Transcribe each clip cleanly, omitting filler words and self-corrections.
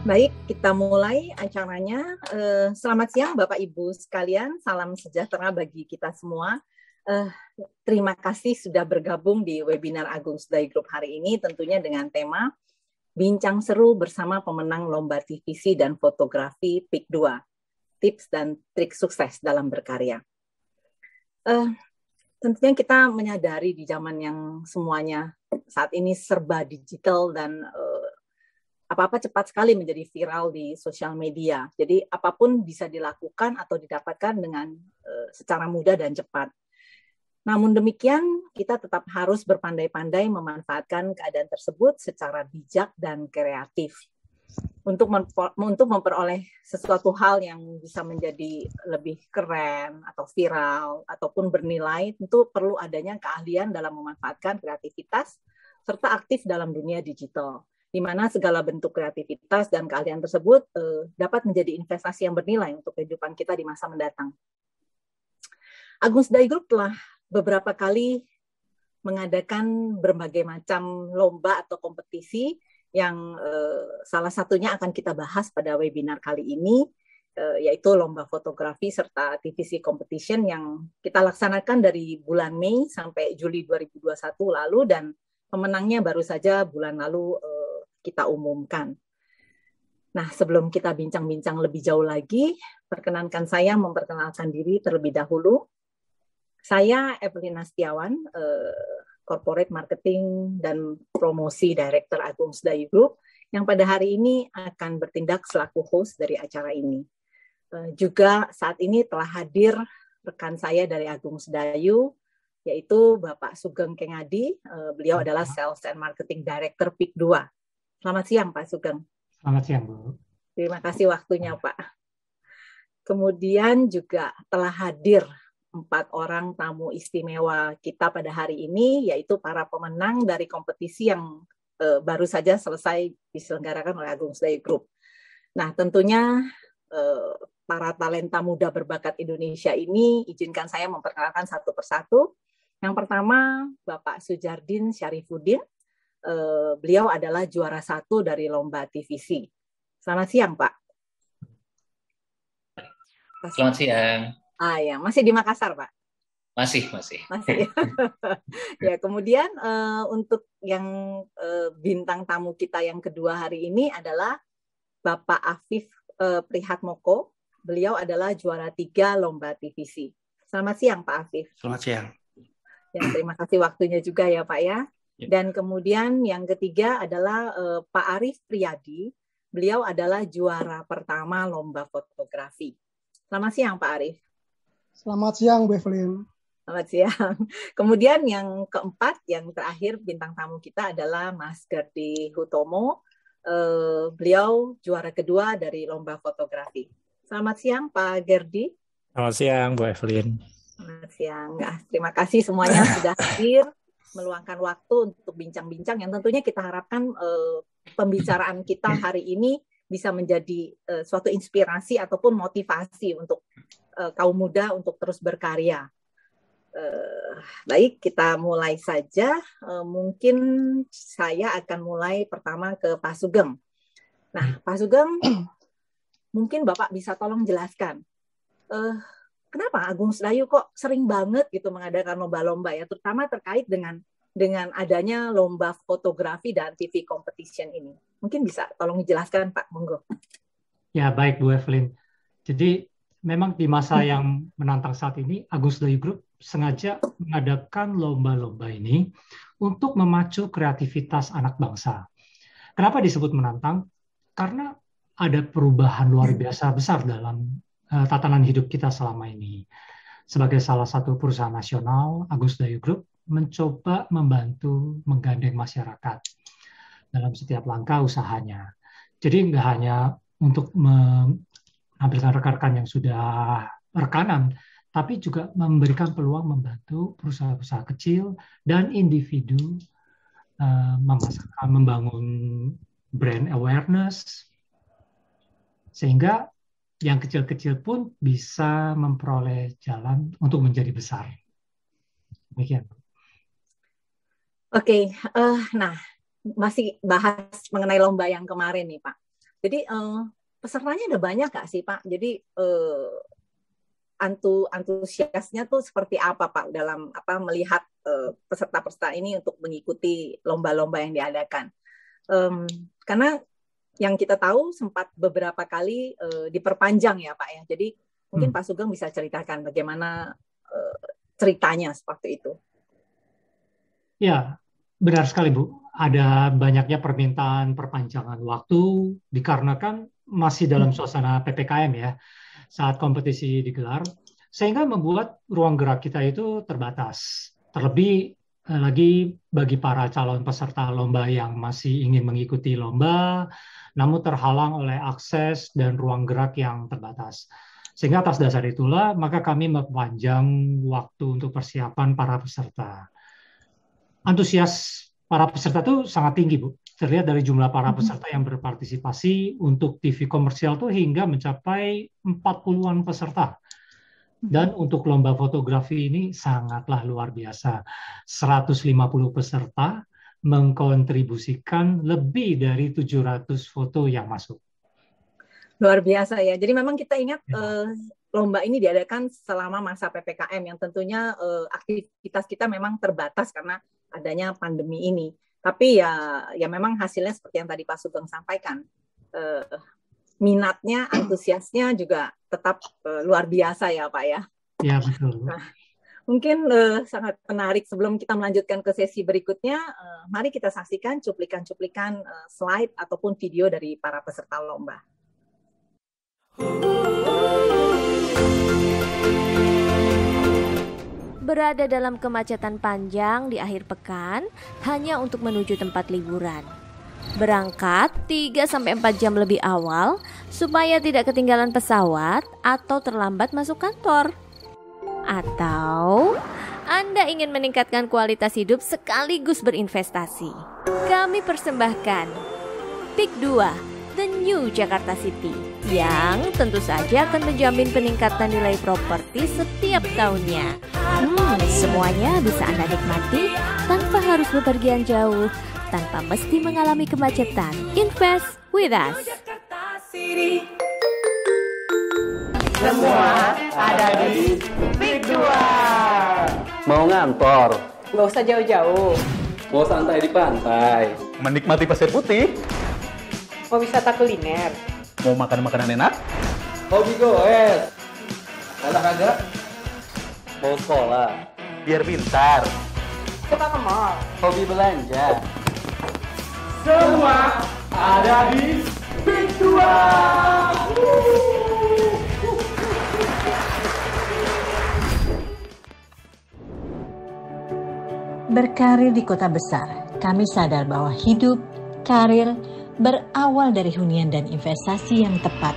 Baik, kita mulai acaranya. Selamat siang Bapak Ibu sekalian, salam sejahtera bagi kita semua. Terima kasih sudah bergabung di webinar Agung Sedayu Group hari ini, tentunya dengan tema Bincang Seru bersama pemenang Lomba TVC dan Fotografi PIK 2, Tips dan Trik Sukses dalam Berkarya. Tentunya kita menyadari di zaman yang semuanya saat ini serba digital dan apa-apa cepat sekali menjadi viral di sosial media. Jadi apapun bisa dilakukan atau didapatkan dengan secara mudah dan cepat. Namun demikian, kita tetap harus berpandai-pandai memanfaatkan keadaan tersebut secara bijak dan kreatif untuk memperoleh sesuatu hal yang bisa menjadi lebih keren atau viral ataupun bernilai. Tentu perlu adanya keahlian dalam memanfaatkan kreativitas serta aktif dalam dunia digital, di mana segala bentuk kreativitas dan keahlian tersebut dapat menjadi investasi yang bernilai untuk kehidupan kita di masa mendatang. Agung Sedayu Group telah beberapa kali mengadakan berbagai macam lomba atau kompetisi yang salah satunya akan kita bahas pada webinar kali ini, yaitu lomba fotografi serta TVC competition yang kita laksanakan dari bulan Mei sampai Juli 2021 lalu, dan pemenangnya baru saja bulan lalu kita umumkan. Nah, sebelum kita bincang-bincang lebih jauh lagi, perkenankan saya memperkenalkan diri terlebih dahulu. Saya Evelina Setiawan, Corporate Marketing dan Promosi Director Agung Sedayu Group, yang pada hari ini akan bertindak selaku host dari acara ini. Juga saat ini telah hadir rekan saya dari Agung Sedayu, yaitu Bapak Sugeng Kengadi. Beliau adalah Sales and Marketing Director PIK 2. Selamat siang, Pak Sugeng. Selamat siang, Bu. Terima kasih waktunya, Pak. Kemudian juga telah hadir 4 orang tamu istimewa kita pada hari ini, yaitu para pemenang dari kompetisi yang baru saja selesai diselenggarakan oleh Agung Sedayu Group. Nah, tentunya para talenta muda berbakat Indonesia ini, izinkan saya memperkenalkan satu persatu. Yang pertama, Bapak Sujardin Syarifuddin. Beliau adalah juara 1 dari lomba TVC. Selamat siang, Pak. Selamat siang. Ya, masih di Makassar, Pak? Masih. Ya, kemudian untuk yang bintang tamu kita yang kedua hari ini adalah Bapak Afif Prihatmoko. Beliau adalah juara 3 lomba TVC. Selamat siang, Pak Afif. Selamat siang. Ya, terima kasih waktunya juga ya, Pak ya. Dan kemudian yang ketiga adalah Pak Arif Priyadi. Beliau adalah juara pertama lomba fotografi. Selamat siang, Pak Arif. Selamat siang, Bu Evelyn. Selamat siang. Kemudian yang keempat, yang terakhir bintang tamu kita adalah Mas Gerdi Hutomo. Beliau juara kedua dari lomba fotografi. Selamat siang, Pak Gerdi. Selamat siang, Bu Evelyn. Selamat siang. Terima kasih semuanya sudah hadir, meluangkan waktu untuk bincang-bincang yang tentunya kita harapkan pembicaraan kita hari ini bisa menjadi suatu inspirasi ataupun motivasi untuk kaum muda untuk terus berkarya. Baik, kita mulai saja. Mungkin saya akan mulai pertama ke Pak Sugeng. Nah, Pak Sugeng, mungkin Bapak bisa tolong jelaskan, kenapa Agung Sedayu kok sering banget gitu mengadakan lomba-lomba ya, terutama terkait dengan adanya lomba fotografi dan TV competition ini. Mungkin bisa tolong dijelaskan, Pak, monggo. Ya, baik Bu Evelyn. Jadi memang di masa yang menantang saat ini, Agung Sedayu Group sengaja mengadakan lomba-lomba ini untuk memacu kreativitas anak bangsa. Kenapa disebut menantang? Karena ada perubahan luar biasa besar dalam tatanan hidup kita selama ini. Sebagai salah satu perusahaan nasional, Agung Sedayu Group mencoba membantu menggandeng masyarakat dalam setiap langkah usahanya. Jadi nggak hanya untuk menampilkan rekan-rekan yang sudah rekanan, tapi juga memberikan peluang membantu perusahaan-perusahaan kecil dan individu membangun brand awareness, sehingga yang kecil-kecil pun bisa memperoleh jalan untuk menjadi besar. Demikian. Oke, nah masih bahas mengenai lomba yang kemarin nih, Pak. Jadi pesertanya ada banyak nggak sih Pak? Jadi antusiasnya tuh seperti apa Pak dalam melihat peserta-peserta ini untuk mengikuti lomba-lomba yang diadakan? Karena yang kita tahu sempat beberapa kali diperpanjang ya Pak ya. Jadi mungkin Pak Sugeng bisa ceritakan bagaimana ceritanya seperti itu. Ya, benar sekali Bu. Ada banyaknya permintaan perpanjangan waktu dikarenakan masih dalam suasana PPKM ya saat kompetisi digelar, sehingga membuat ruang gerak kita itu terbatas. Terlebih lagi bagi para calon peserta lomba yang masih ingin mengikuti lomba, namun terhalang oleh akses dan ruang gerak yang terbatas. Sehingga atas dasar itulah, maka kami memperpanjang waktu untuk persiapan para peserta. Antusias para peserta itu sangat tinggi, Bu. Terlihat dari jumlah para peserta yang berpartisipasi untuk TV komersial itu hingga mencapai 40-an peserta. Dan untuk lomba fotografi ini sangatlah luar biasa. 150 peserta mengkontribusikan lebih dari 700 foto yang masuk. Luar biasa ya. Jadi memang kita ingat lomba ini diadakan selama masa PPKM yang tentunya aktivitas kita memang terbatas karena adanya pandemi ini. Tapi ya memang hasilnya seperti yang tadi Pak Sugeng sampaikan. Minatnya, antusiasnya juga tetap luar biasa ya Pak ya. Ya betul. Nah, mungkin sangat menarik. Sebelum kita melanjutkan ke sesi berikutnya, mari kita saksikan cuplikan-cuplikan slide ataupun video dari para peserta lomba. Berada dalam kemacetan panjang di akhir pekan hanya untuk menuju tempat liburan. Berangkat 3-4 jam lebih awal supaya tidak ketinggalan pesawat atau terlambat masuk kantor. Atau Anda ingin meningkatkan kualitas hidup sekaligus berinvestasi. Kami persembahkan PIK 2 The New Jakarta City yang tentu saja akan menjamin peningkatan nilai properti setiap tahunnya. Semuanya bisa Anda nikmati tanpa harus bepergian jauh, tanpa mesti mengalami kemacetan. Invest with us. Semua ada di PIK 2. Mau ngantor? Nggak usah jauh-jauh. Mau santai di pantai? Menikmati pasir putih? Mau wisata kuliner? Mau makan makanan enak? Hobi goes. Olahraga? Mau sekolah? Biar pintar. Suka ke mall? Hobi belanja? Semua ada di PIK 2. Berkarir di kota besar, kami sadar bahwa hidup, karir, berawal dari hunian dan investasi yang tepat.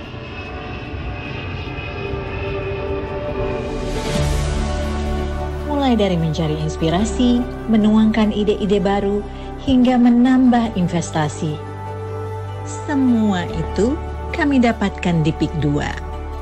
Mulai dari mencari inspirasi, menuangkan ide-ide baru, hingga menambah investasi. Semua itu kami dapatkan di PIK 2.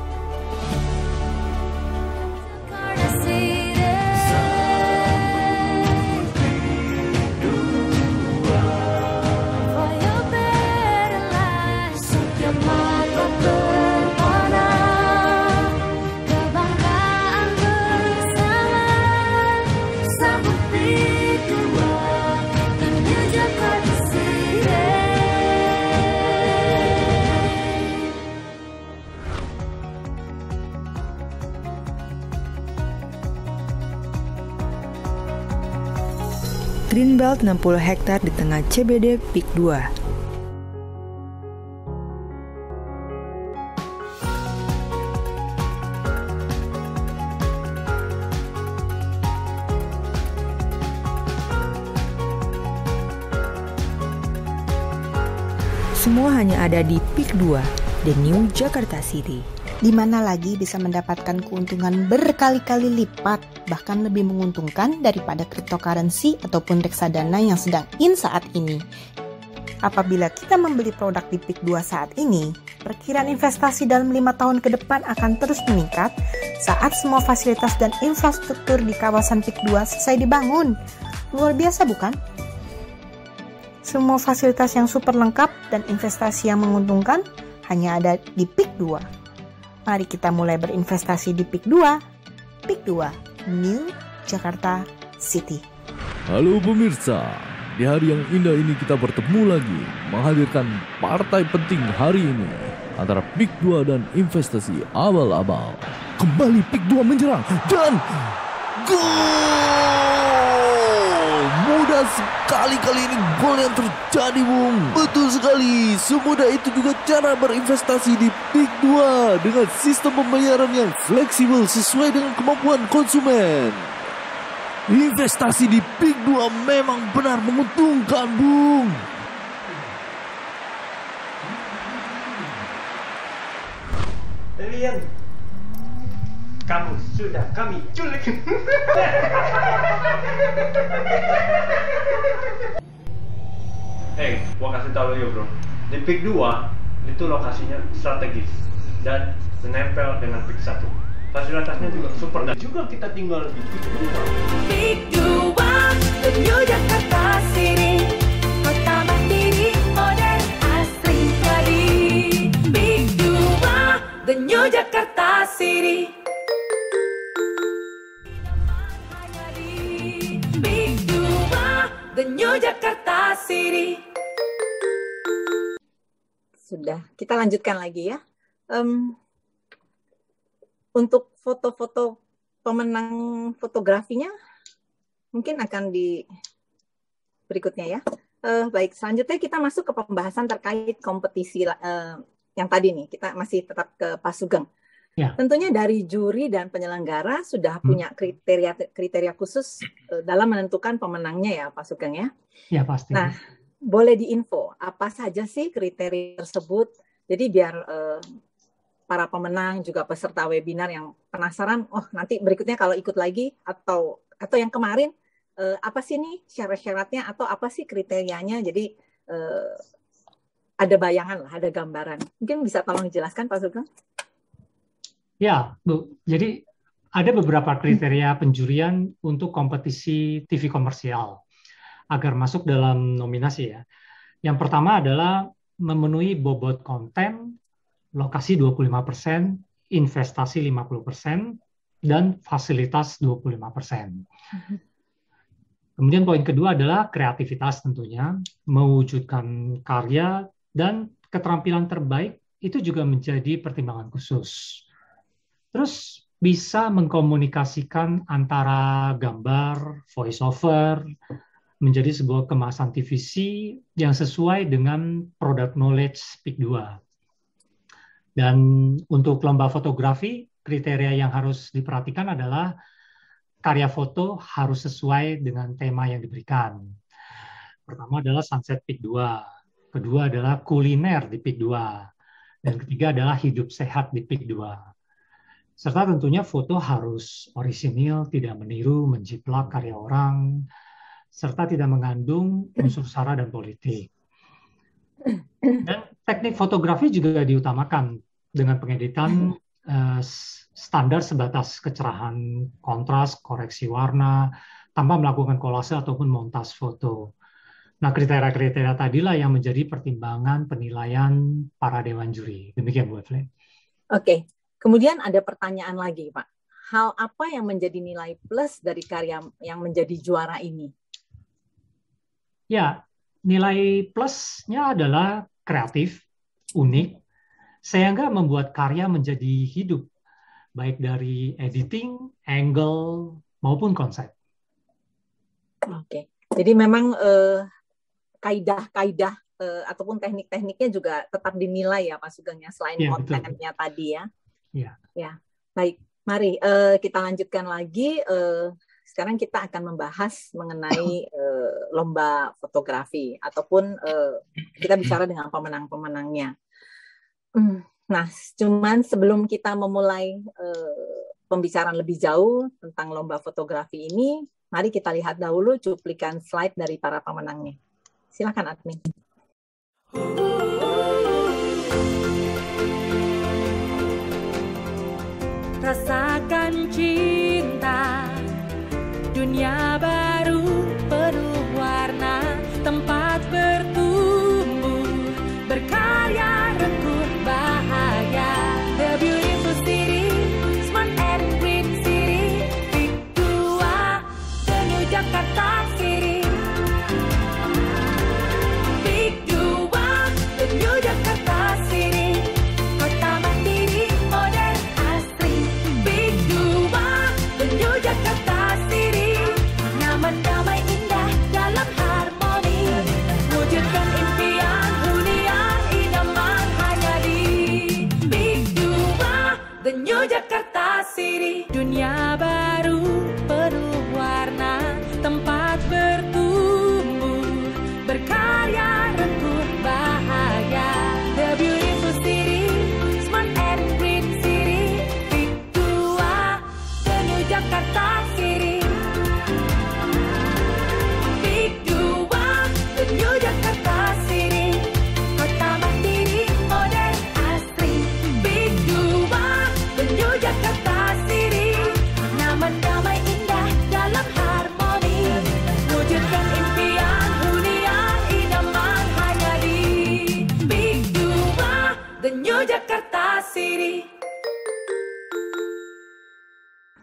Greenbelt 60 hektar di tengah CBD PIK 2. Semua hanya ada di PIK 2, The New Jakarta City. Di mana lagi bisa mendapatkan keuntungan berkali-kali lipat, bahkan lebih menguntungkan daripada cryptocurrency ataupun reksadana yang sedang in saat ini. Apabila kita membeli produk di PIK 2 saat ini, perkiraan investasi dalam 5 tahun ke depan akan terus meningkat saat semua fasilitas dan infrastruktur di kawasan PIK 2 selesai dibangun. Luar biasa bukan? Semua fasilitas yang super lengkap dan investasi yang menguntungkan. hanya ada di PIK 2. Mari kita mulai berinvestasi di PIK 2. PIK 2, New Jakarta City. Halo pemirsa, di hari yang indah ini kita bertemu lagi menghadirkan partai penting hari ini antara PIK 2 dan investasi abal-abal. Kembali PIK 2 menyerang dan gol! Mudah sekali kali ini gol yang terjadi, Bung. Betul sekali, semudah itu juga cara berinvestasi di PIK 2 dengan sistem pembayaran yang fleksibel sesuai dengan kemampuan konsumen. Investasi di PIK 2 memang benar menguntungkan, Bung. Kalian, kamu sudah kami culik. Gua kasih tahu ya bro, di PIK 2 itu lokasinya strategis dan menempel dengan PIK 1. Fasilitasnya juga super dan juga kita tinggal di PIK 2. PIK 2, the New Jakarta City, kota mandiri, modern, asri, jadi. PIK 2, the New Jakarta City. PIK 2, the New Jakarta City. Sudah, kita lanjutkan lagi ya. Untuk foto-foto pemenang fotografinya mungkin akan di berikutnya ya. Baik, selanjutnya kita masuk ke pembahasan terkait kompetisi yang tadi nih. Kita masih tetap ke Pak Sugeng. Ya. Tentunya dari juri dan penyelenggara sudah punya kriteria khusus dalam menentukan pemenangnya ya Pak Sugeng ya. Ya pasti. Nah, boleh diinfo apa saja sih kriteria tersebut? Jadi biar para pemenang juga peserta webinar yang penasaran, oh nanti berikutnya kalau ikut lagi atau yang kemarin apa sih nih syarat-syaratnya atau apa sih kriterianya? Jadi ada bayangan lah, ada gambaran. Mungkin bisa tolong dijelaskan Pak Sugeng? Ya, Bu. Jadi ada beberapa kriteria penjurian untuk kompetisi TV komersial agar masuk dalam nominasi ya. Yang pertama adalah memenuhi bobot konten, lokasi 25%, investasi 50%, dan fasilitas 25%. Kemudian poin kedua adalah kreativitas tentunya, mewujudkan karya dan keterampilan terbaik itu juga menjadi pertimbangan khusus. Terus bisa mengkomunikasikan antara gambar, voice over, menjadi sebuah kemasan TVC yang sesuai dengan product knowledge PIK 2. Dan untuk lomba fotografi, kriteria yang harus diperhatikan adalah karya foto harus sesuai dengan tema yang diberikan. Pertama adalah sunset PIK 2, kedua adalah kuliner di PIK 2, dan ketiga adalah hidup sehat di PIK 2. Serta tentunya foto harus orisinil, tidak meniru, menjiplak karya orang, serta tidak mengandung unsur sara dan politik. Dan teknik fotografi juga diutamakan dengan pengeditan standar sebatas kecerahan, kontras, koreksi warna, tanpa melakukan kolase ataupun montas foto. Nah, kriteria-kriteria tadilah yang menjadi pertimbangan penilaian para dewan juri. Demikian Bu Evelyn. Oke, kemudian ada pertanyaan lagi Pak. Hal apa yang menjadi nilai plus dari karya yang menjadi juara ini? Ya, nilai plusnya adalah kreatif, unik, sehingga membuat karya menjadi hidup, baik dari editing, angle, maupun konsep. Oke, jadi memang kaidah-kaidah ataupun teknik-tekniknya juga tetap dinilai ya Pak Sugeng ya, selain kontennya tadi ya. Ya, baik. Mari kita lanjutkan lagi. Sekarang kita akan membahas mengenai lomba fotografi ataupun kita bicara dengan pemenang-pemenangnya. Nah, cuman sebelum kita memulai pembicaraan lebih jauh tentang lomba fotografi ini, mari kita lihat dahulu cuplikan slide dari para pemenangnya. Silakan admin. Rasakan cinta, dunia baru penuh warna, tempat bertumbuh, berkarya, rekut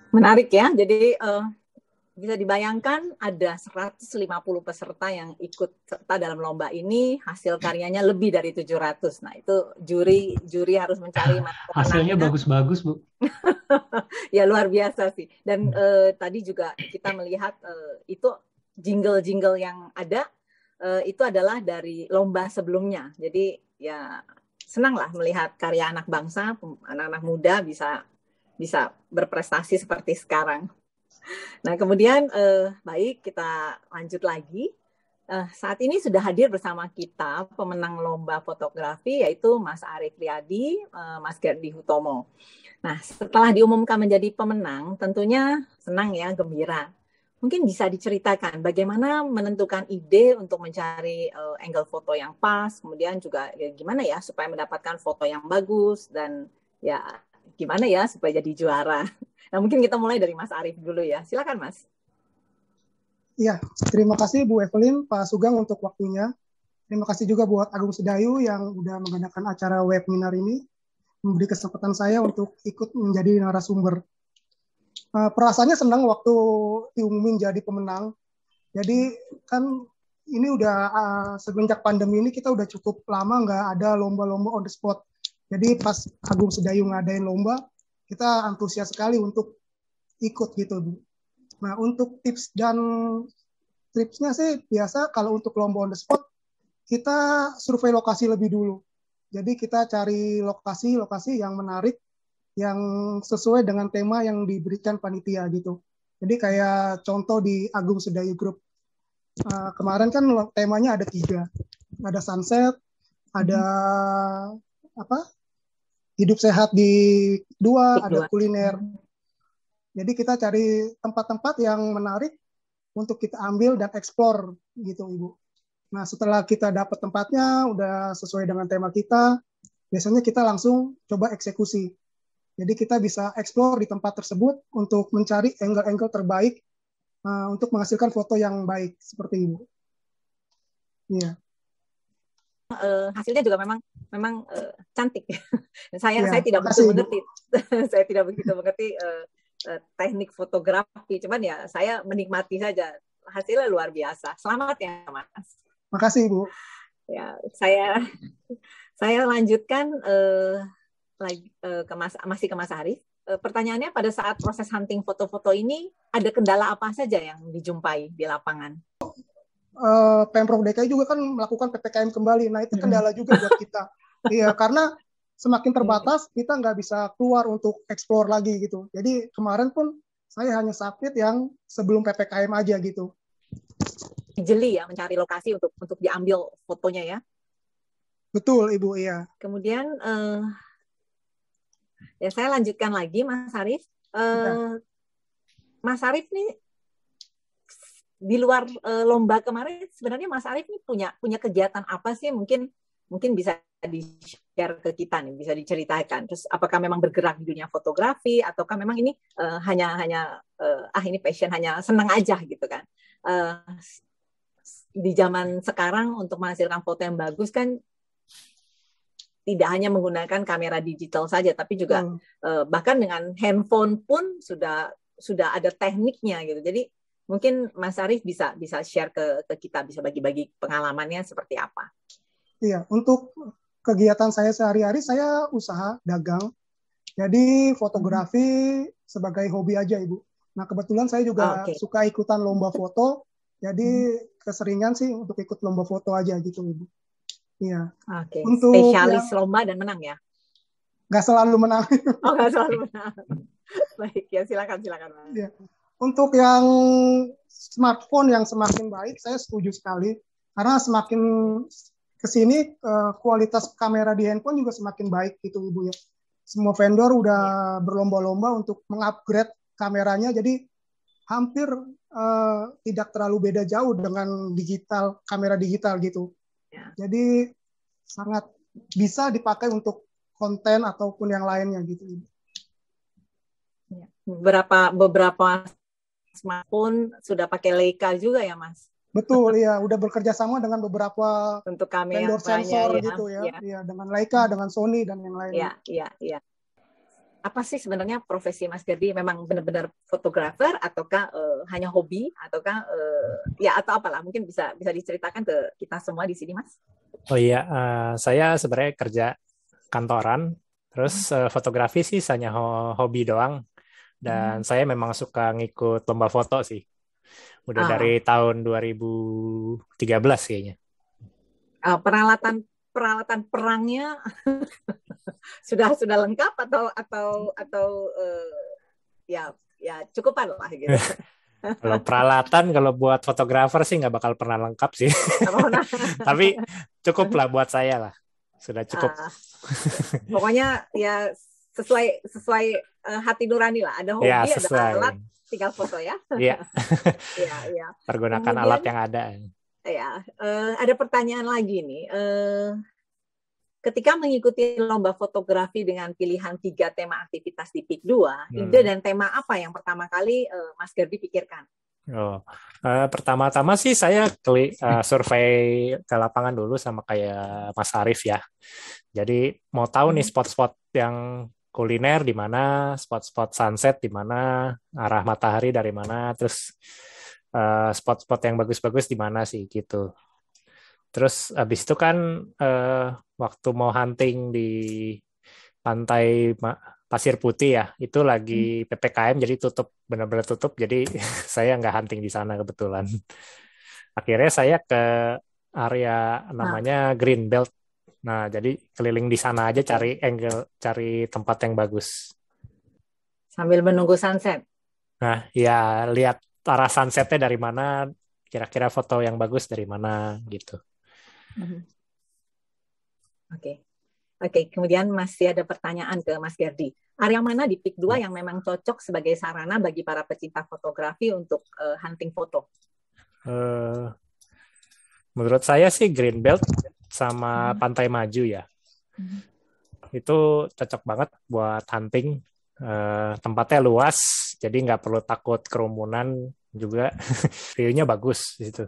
Menarik ya. Jadi bisa dibayangkan ada 150 peserta yang ikut serta dalam lomba ini, hasil karyanya lebih dari 700. Nah, itu juri harus mencari hasilnya bagus-bagus, Bu. Ya luar biasa sih. Dan tadi juga kita melihat itu jingle-jingle yang ada itu adalah dari lomba sebelumnya. Jadi ya senanglah melihat karya anak bangsa, anak-anak muda bisa berprestasi seperti sekarang. Nah, kemudian baik, kita lanjut lagi. Saat ini sudah hadir bersama kita pemenang lomba fotografi, yaitu Mas Arief Riyadi, Mas Gerdi Hutomo. Nah, setelah diumumkan menjadi pemenang, tentunya senang ya, gembira. Mungkin bisa diceritakan bagaimana menentukan ide untuk mencari angle foto yang pas, kemudian juga ya, gimana ya supaya mendapatkan foto yang bagus, dan ya gimana ya supaya jadi juara. Nah, mungkin kita mulai dari Mas Arief dulu ya. Silakan, Mas. Iya, terima kasih Bu Evelyn, Pak Sugeng untuk waktunya. Terima kasih juga buat Agung Sedayu yang udah mengadakan acara webinar ini, memberi kesempatan saya untuk ikut menjadi narasumber. Perasaannya senang waktu diumumin jadi pemenang. Jadi kan ini udah semenjak pandemi ini kita udah cukup lama nggak ada lomba-lomba on the spot. Jadi pas Agung Sedayu ngadain lomba, kita antusias sekali untuk ikut gitu, Bu. Nah, untuk tips dan tripsnya sih biasa kalau untuk lomba on the spot, kita survei lokasi lebih dulu. Jadi kita cari lokasi-lokasi yang menarik, yang sesuai dengan tema yang diberikan panitia gitu. Jadi kayak contoh di Agung Sedayu Group. Kemarin kan temanya ada 3. Ada sunset, ada hidup sehat di 2, ada kuliner. Jadi kita cari tempat-tempat yang menarik untuk kita ambil dan eksplor gitu, Ibu. Nah, setelah kita dapat tempatnya, udah sesuai dengan tema kita, biasanya kita langsung coba eksekusi. Jadi kita bisa eksplor di tempat tersebut untuk mencari angle-angle terbaik untuk menghasilkan foto yang baik seperti ini. Iya. Hasilnya juga memang cantik. Saya tidak begitu mengerti. Saya tidak begitu mengerti teknik fotografi. Cuman ya saya menikmati saja. Hasilnya luar biasa. Selamat ya, Mas. Makasih, Bu. Ya, saya lanjutkan masih ke Mas Arief. Pertanyaannya, pada saat proses hunting foto-foto ini ada kendala apa saja yang dijumpai di lapangan? Pemprov DKI juga kan melakukan PPKM kembali. Nah, itu kendala juga buat kita. Iya, karena semakin terbatas kita nggak bisa keluar untuk explore lagi gitu. Jadi kemarin pun saya hanya submit yang sebelum PPKM aja gitu. Jeli ya mencari lokasi untuk diambil fotonya ya. Betul, Ibu, iya. Kemudian ya saya lanjutkan lagi, Mas Arief. Mas Arief nih di luar lomba kemarin, sebenarnya Mas Arief nih punya kegiatan apa sih? Mungkin bisa di-share ke kita nih, bisa diceritakan. Terus apakah memang bergerak di dunia fotografi ataukah memang ini hanya ini passion, hanya senang aja gitu kan? Di zaman sekarang untuk menghasilkan foto yang bagus kan tidak hanya menggunakan kamera digital saja, tapi juga bahkan dengan handphone pun sudah ada tekniknya gitu. Jadi mungkin Mas Arief bisa share ke kita, bisa bagi-bagi pengalamannya seperti apa. Iya, untuk kegiatan saya sehari-hari, saya usaha dagang. Jadi fotografi sebagai hobi aja, Ibu. Nah, kebetulan saya juga suka ikutan lomba foto. Jadi keseringan sih untuk ikut lomba foto aja gitu, Ibu. Iya. Oke. Spesialis lomba dan menang ya? Nggak selalu menang. Oh, nggak selalu menang. Baik, ya silakan. Ya. Untuk yang smartphone yang semakin baik, saya setuju sekali. Karena semakin kesini kualitas kamera di handphone juga semakin baik gitu, Ibu ya. Semua vendor udah berlomba-lomba untuk mengupgrade kameranya, jadi hampir tidak terlalu beda jauh dengan kamera digital gitu. Ya. Jadi sangat bisa dipakai untuk konten ataupun yang lainnya gitu. Ya. Beberapa smartphone sudah pakai Leica juga ya, Mas? Betul, ya. Udah bekerja sama dengan beberapa untuk kamera vendor sensor gitu ya. Ya. Ya, dengan Leica, dengan Sony dan yang lainnya. Iya. apa sih sebenarnya profesi Mas Gerdi? Memang benar-benar fotografer ataukah hanya hobi ataukah ya atau apalah? Mungkin bisa diceritakan ke kita semua di sini, Mas. Oh iya, saya sebenarnya kerja kantoran, terus fotografi sih hanya hobi doang. Dan saya memang suka ngikut lomba foto sih. Udah dari tahun 2013 kayaknya. Peralatan perangnya sudah lengkap atau ya cukupan lah gitu. Kalau peralatan kalau buat fotografer sih nggak bakal pernah lengkap sih. Tapi cukup lah buat saya lah. Sudah cukup. Pokoknya ya sesuai hati nurani lah. Ada hobi, ya, ada alat, tinggal foto ya. Iya. Iya. Pergunakan kemudian, alat yang ada. Ya, ada pertanyaan lagi nih. Ketika mengikuti lomba fotografi dengan pilihan 3 tema aktivitas di PIK 2, ide dan tema apa yang pertama kali Mas Gerdi pikirkan? Pertama-tama sih saya survei ke lapangan dulu sama kayak Mas Arief ya. Jadi mau tahu nih spot-spot yang kuliner di mana, spot-spot sunset di mana, arah matahari dari mana, terus spot-spot yang bagus-bagus di mana sih gitu. Terus habis itu kan waktu mau hunting di pantai Pasir Putih ya, itu lagi PPKM jadi tutup, benar-benar tutup, jadi saya nggak hunting di sana kebetulan. Akhirnya saya ke area namanya Green Belt. Nah, jadi keliling di sana aja cari angle, cari tempat yang bagus. Sambil menunggu sunset. Nah, ya lihat arah sunsetnya dari mana, kira-kira foto yang bagus dari mana gitu. Oke, kemudian masih ada pertanyaan ke Mas Gerdi. Area mana di PIK 2 yang memang cocok sebagai sarana bagi para pecinta fotografi untuk hunting foto? Menurut saya sih Green Belt sama Pantai Maju ya. Itu cocok banget buat hunting. Tempatnya luas, jadi nggak perlu takut kerumunan juga. View-nya bagus gitu.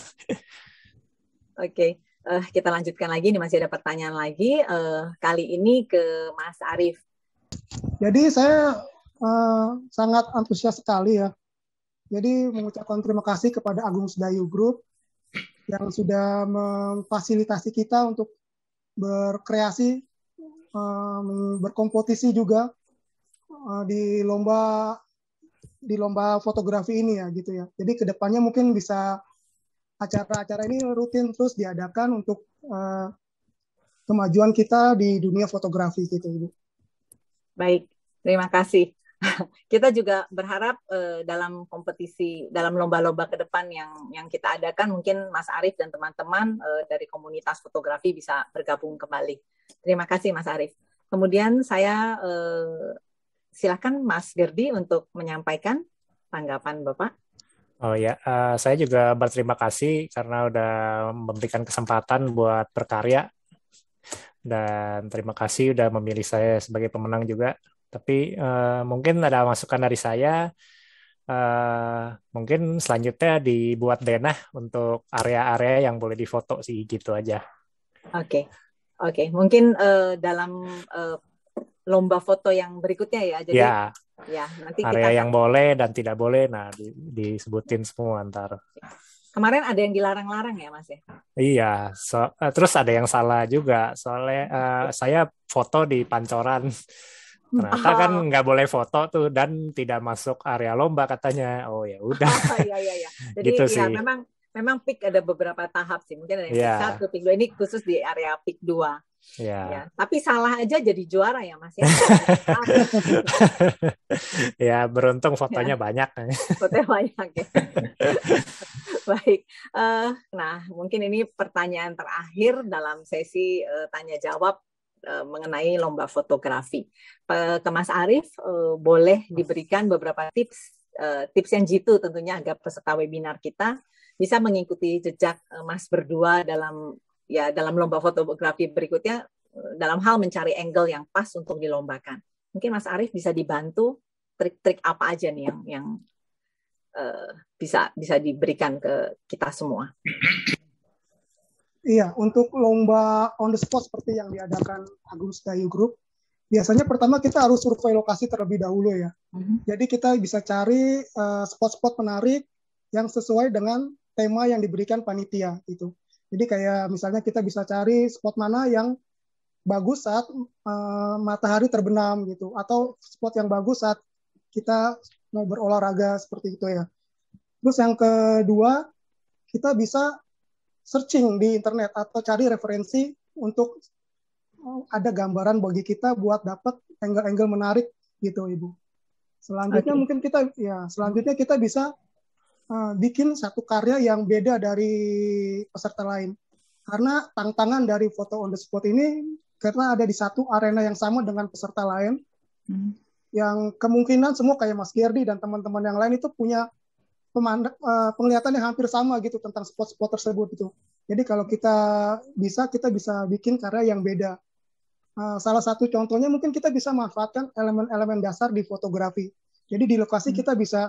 Oke. Kita lanjutkan lagi, nih masih ada pertanyaan lagi. Kali ini ke Mas Arief. Jadi saya sangat antusias sekali ya. Jadi mengucapkan terima kasih kepada Agung Sedayu Group yang sudah memfasilitasi kita untuk berkreasi, berkompetisi juga di lomba fotografi ini ya gitu ya. Jadi kedepannya mungkin bisa acara-acara ini rutin terus diadakan untuk kemajuan kita di dunia fotografi gitu. Baik, terima kasih. Kita juga berharap dalam kompetisi, dalam lomba-lomba ke depan yang kita adakan, mungkin Mas Arief dan teman-teman dari komunitas fotografi bisa bergabung kembali. Terima kasih Mas Arief. Kemudian saya silakan Mas Gerdi untuk menyampaikan tanggapan Bapak. Oh ya, saya juga berterima kasih karena udah memberikan kesempatan buat berkarya, dan terima kasih udah memilih saya sebagai pemenang juga. Tapi mungkin ada masukan dari saya, mungkin selanjutnya dibuat denah untuk area-area yang boleh difoto sih, gitu aja. Oke. Mungkin dalam lomba foto yang berikutnya ya. Jadi ya, nanti area yang boleh dan tidak boleh, nah disebutin semua ntar. Kemarin ada yang dilarang-larang ya Mas ya? Iya, terus ada yang salah juga, soalnya saya foto di Pancoran, ternyata kan nggak boleh foto tuh dan tidak masuk area lomba katanya. Oh ya udah. Iya. Jadi gitu ya sih. memang PIK ada beberapa tahap sih, mungkin ada yang PIK 1, PIK 2, ini khusus di area PIK 2. Ya, tapi salah aja jadi juara ya Mas ya. Ya beruntung fotonya banyak. Fotonya banyak ya. Baik. Nah mungkin ini pertanyaan terakhir dalam sesi tanya jawab mengenai lomba fotografi. Ke Mas Arief, boleh diberikan beberapa tips yang jitu tentunya agar peserta webinar kita bisa mengikuti jejak Mas berdua dalam lomba fotografi berikutnya, dalam hal mencari angle yang pas untuk dilombakan. Mungkin Mas Arief bisa dibantu trik-trik apa aja nih yang bisa diberikan ke kita semua. Iya, untuk lomba on the spot seperti yang diadakan Agung Sedayu Group, biasanya pertama kita harus survei lokasi terlebih dahulu ya. Jadi kita bisa cari spot-spot menarik yang sesuai dengan tema yang diberikan panitia itu. Jadi kayak misalnya kita bisa cari spot mana yang bagus saat matahari terbenam gitu, atau spot yang bagus saat kita mau berolahraga seperti itu ya. Terus yang kedua, kita bisa searching di internet atau cari referensi untuk ada gambaran bagi kita buat dapat angle-angle menarik gitu, Ibu. Selanjutnya mungkin kita bisa bikin satu karya yang beda dari peserta lain. Karena tantangan dari foto on the spot ini karena ada di satu arena yang sama dengan peserta lain, yang kemungkinan semua kayak Mas Gerdi dan teman-teman yang lain itu punya penglihatan yang hampir sama gitu tentang spot-spot tersebut gitu. Jadi kalau kita bisa bikin karya yang beda. Salah satu contohnya mungkin kita bisa manfaatkan elemen-elemen dasar di fotografi. Jadi di lokasi kita bisa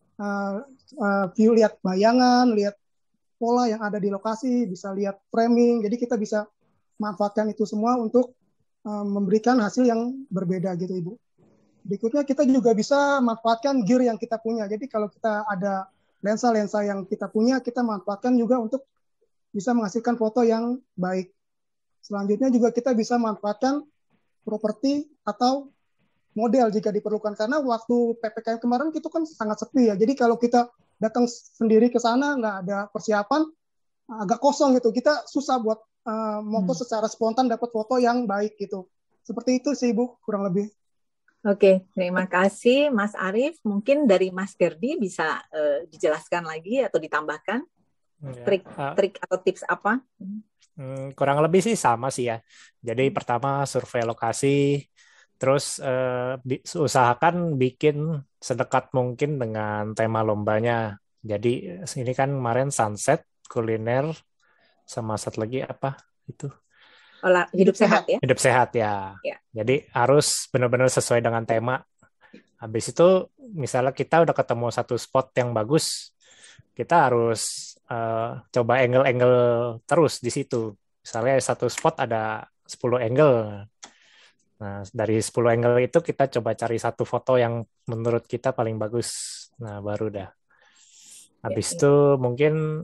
view, lihat bayangan, lihat pola yang ada di lokasi, bisa lihat framing. Jadi kita bisa manfaatkan itu semua untuk memberikan hasil yang berbeda gitu, Ibu. Berikutnya kita juga bisa manfaatkan gear yang kita punya. Jadi kalau kita ada lensa-lensa yang kita punya, kita manfaatkan juga untuk bisa menghasilkan foto yang baik. Selanjutnya juga kita bisa manfaatkan properti atau model jika diperlukan. Karena waktu PPKM kemarin itu kan sangat sepi ya. Jadi kalau kita datang sendiri ke sana, nggak ada persiapan, agak kosong gitu. Kita susah buat moto secara spontan dapat foto yang baik gitu. Seperti itu sih, Ibu, kurang lebih. Oke, terima kasih Mas Arief. Mungkin dari Mas Gerdi bisa dijelaskan lagi atau ditambahkan trik atau tips apa? Kurang lebih sih sama sih ya. Jadi pertama survei lokasi, terus usahakan bikin sedekat mungkin dengan tema lombanya. Jadi ini kan kemarin sunset, kuliner, sama satu lagi apa itu? Hidup sehat ya? Hidup sehat ya. Jadi harus benar-benar sesuai dengan tema. Habis itu misalnya kita udah ketemu satu spot yang bagus, kita harus coba angle-angle terus di situ. Misalnya satu spot ada 10 angle. Nah, dari 10 angle itu kita coba cari satu foto yang menurut kita paling bagus. Nah, baru dah. Habis itu mungkin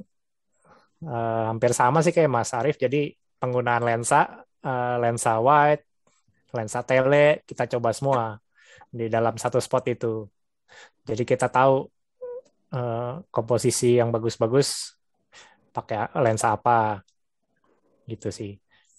hampir sama sih kayak Mas Arief. Jadi penggunaan lensa wide, lensa tele, kita coba semua di dalam satu spot itu. Jadi kita tahu komposisi yang bagus-bagus pakai lensa apa, gitu sih.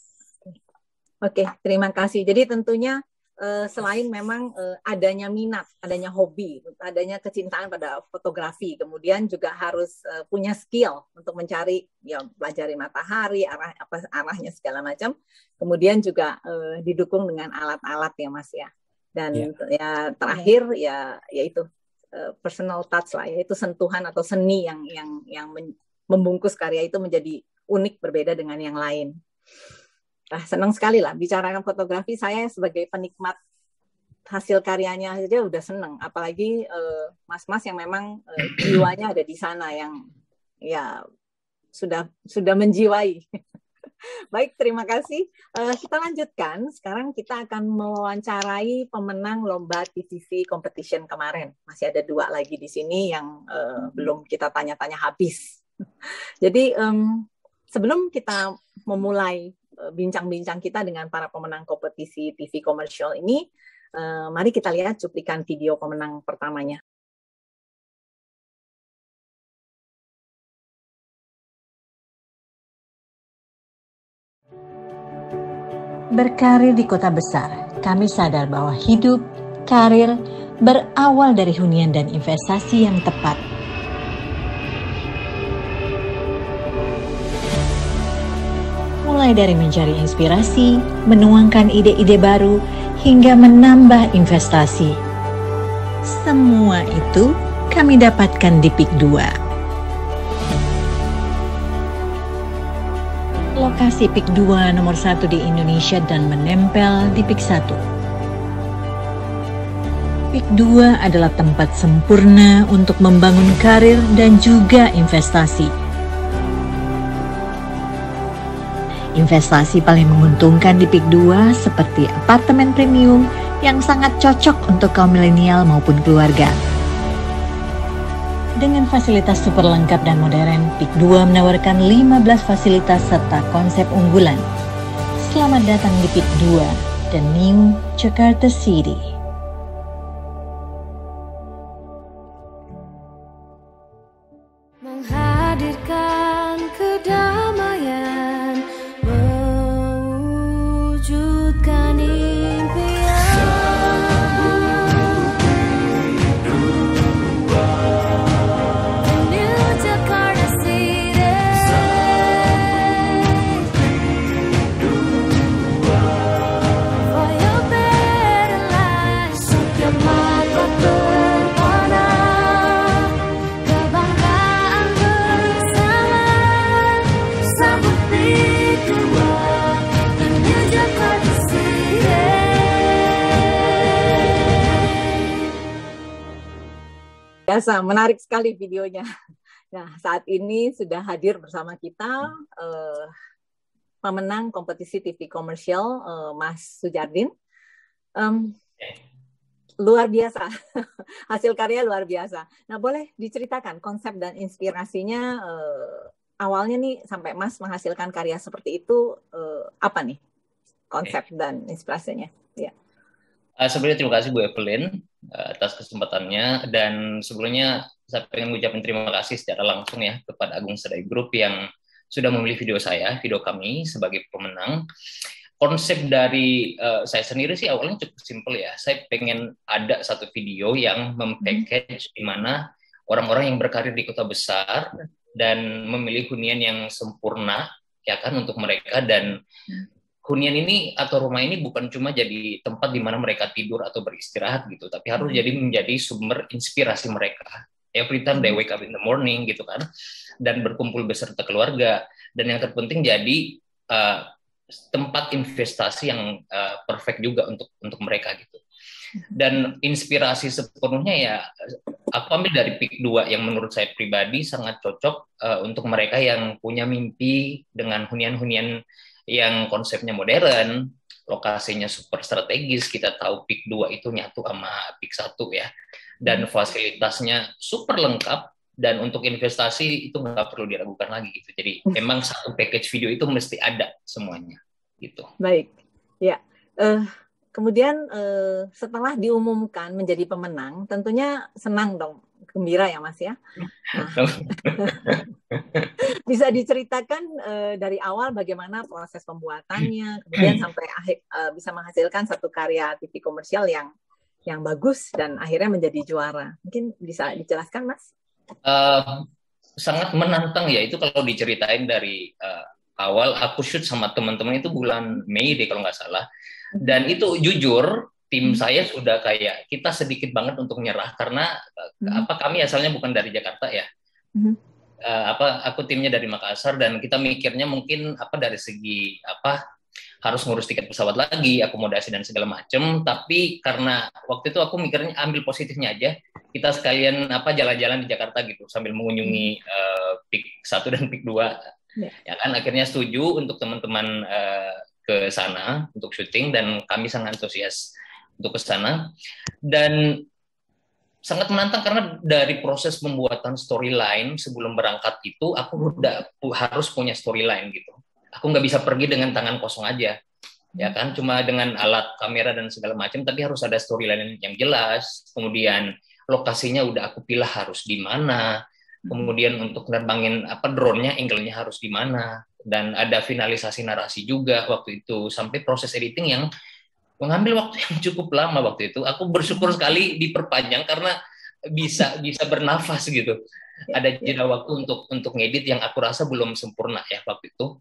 Oke, terima kasih. Jadi tentunya selain memang adanya minat, adanya hobi, adanya kecintaan pada fotografi, kemudian juga harus punya skill untuk mencari, ya pelajari matahari, arahnya segala macam. Kemudian juga didukung dengan alat-alat ya Mas ya. Dan ya terakhir ya itu personal touch lah, yaitu sentuhan atau seni yang membungkus karya itu menjadi unik berbeda dengan yang lain. Senang sekali lah bicarakan fotografi. Saya sebagai penikmat hasil karyanya saja udah senang, apalagi mas-mas yang memang jiwanya ada di sana, yang ya sudah menjiwai. Baik, terima kasih. Kita lanjutkan. Sekarang kita akan mewawancarai pemenang lomba TVV competition kemarin. Masih ada 2 lagi di sini yang belum kita tanya-tanya habis. Jadi sebelum kita memulai bincang-bincang kita dengan para pemenang kompetisi TV komersial ini, mari kita lihat cuplikan video pemenang pertamanya. Berkarir di kota besar, kami sadar bahwa hidup, karir, berawal dari hunian dan investasi yang tepat. Mulai dari mencari inspirasi, menuangkan ide-ide baru, hingga menambah investasi. Semua itu kami dapatkan di PIK 2. Lokasi PIK 2 nomor 1 di Indonesia dan menempel di PIK 1. PIK 2 adalah tempat sempurna untuk membangun karir dan juga investasi. Investasi paling menguntungkan di PIK 2 seperti apartemen premium yang sangat cocok untuk kaum milenial maupun keluarga. Dengan fasilitas super lengkap dan modern, PIK 2 menawarkan 15 fasilitas serta konsep unggulan. Selamat datang di PIK 2, The New Jakarta City. Menghadirkan kedamaian, mewujudkan impian. The New Jakarta City. For your better life. Setiap mata terpana, kebanggaan bersama. Sambut PIK 2, The New Jakarta City. Biasa, menarik sekali videonya. Nah, saat ini sudah hadir bersama kita pemenang kompetisi TV komersial, Mas Sujardin. Luar biasa, hasil karya luar biasa. Nah, boleh diceritakan konsep dan inspirasinya awalnya nih sampai Mas menghasilkan karya seperti itu, apa nih konsep dan inspirasinya? Ya. Sebelumnya terima kasih Bu Evelyn atas kesempatannya, dan sebelumnya saya pengen mengucapkan terima kasih secara langsung ya kepada Agung Sedayu Group yang sudah memilih video kami sebagai pemenang. Konsep dari saya sendiri sih awalnya cukup simpel ya. Saya pengen ada satu video yang mempackage di mana orang-orang yang berkarir di kota besar dan memilih hunian yang sempurna ya kan untuk mereka, dan hunian ini atau rumah ini bukan cuma jadi tempat di mana mereka tidur atau beristirahat gitu, tapi harus jadi menjadi sumber inspirasi mereka. Every time they wake up in the morning gitu kan, dan berkumpul beserta keluarga, dan yang terpenting jadi tempat investasi yang perfect juga untuk mereka gitu. Dan inspirasi sepenuhnya ya aku ambil dari PIK 2 yang menurut saya pribadi sangat cocok untuk mereka yang punya mimpi dengan hunian-hunian yang konsepnya modern, lokasinya super strategis. Kita tahu PIK 2 itu nyatu sama PIK 1 ya, dan fasilitasnya super lengkap, dan untuk investasi itu nggak perlu diragukan lagi gitu. Jadi emang satu package video itu mesti ada semuanya gitu. Baik, ya. Kemudian setelah diumumkan menjadi pemenang, tentunya senang dong, gembira ya Mas ya. Nah, bisa diceritakan dari awal bagaimana proses pembuatannya, kemudian sampai akhir bisa menghasilkan satu karya TV komersial yang bagus dan akhirnya menjadi juara. Mungkin bisa dijelaskan Mas? Sangat menantang ya, itu kalau diceritain dari awal. Aku shoot sama teman-teman itu bulan Mei deh kalau nggak salah, dan itu jujur tim saya sudah kayak kita sedikit banget untuk nyerah karena kami asalnya bukan dari Jakarta ya. Aku timnya dari Makassar, dan kita mikirnya mungkin dari segi harus ngurus tiket pesawat lagi, akomodasi dan segala macam. Tapi karena waktu itu aku mikirnya ambil positifnya aja, kita sekalian jalan-jalan di Jakarta gitu sambil mengunjungi PIK 1 dan PIK 2. Ya kan, akhirnya setuju untuk teman-teman ke sana untuk syuting, dan kami sangat antusias untuk ke sana. Dan sangat menantang karena dari proses pembuatan storyline sebelum berangkat itu aku udah harus punya storyline gitu. Aku nggak bisa pergi dengan tangan kosong aja, ya kan, cuma dengan alat kamera dan segala macam, tapi harus ada storyline yang jelas. Kemudian lokasinya udah aku pilih harus di mana, kemudian untuk nerbangin drone-nya, angle-nya harus di mana, dan ada finalisasi narasi juga waktu itu, sampai proses editing yang mengambil waktu yang cukup lama waktu itu. Aku bersyukur sekali diperpanjang karena bisa bernafas gitu. Ada jeda waktu untuk ngedit yang aku rasa belum sempurna ya waktu itu.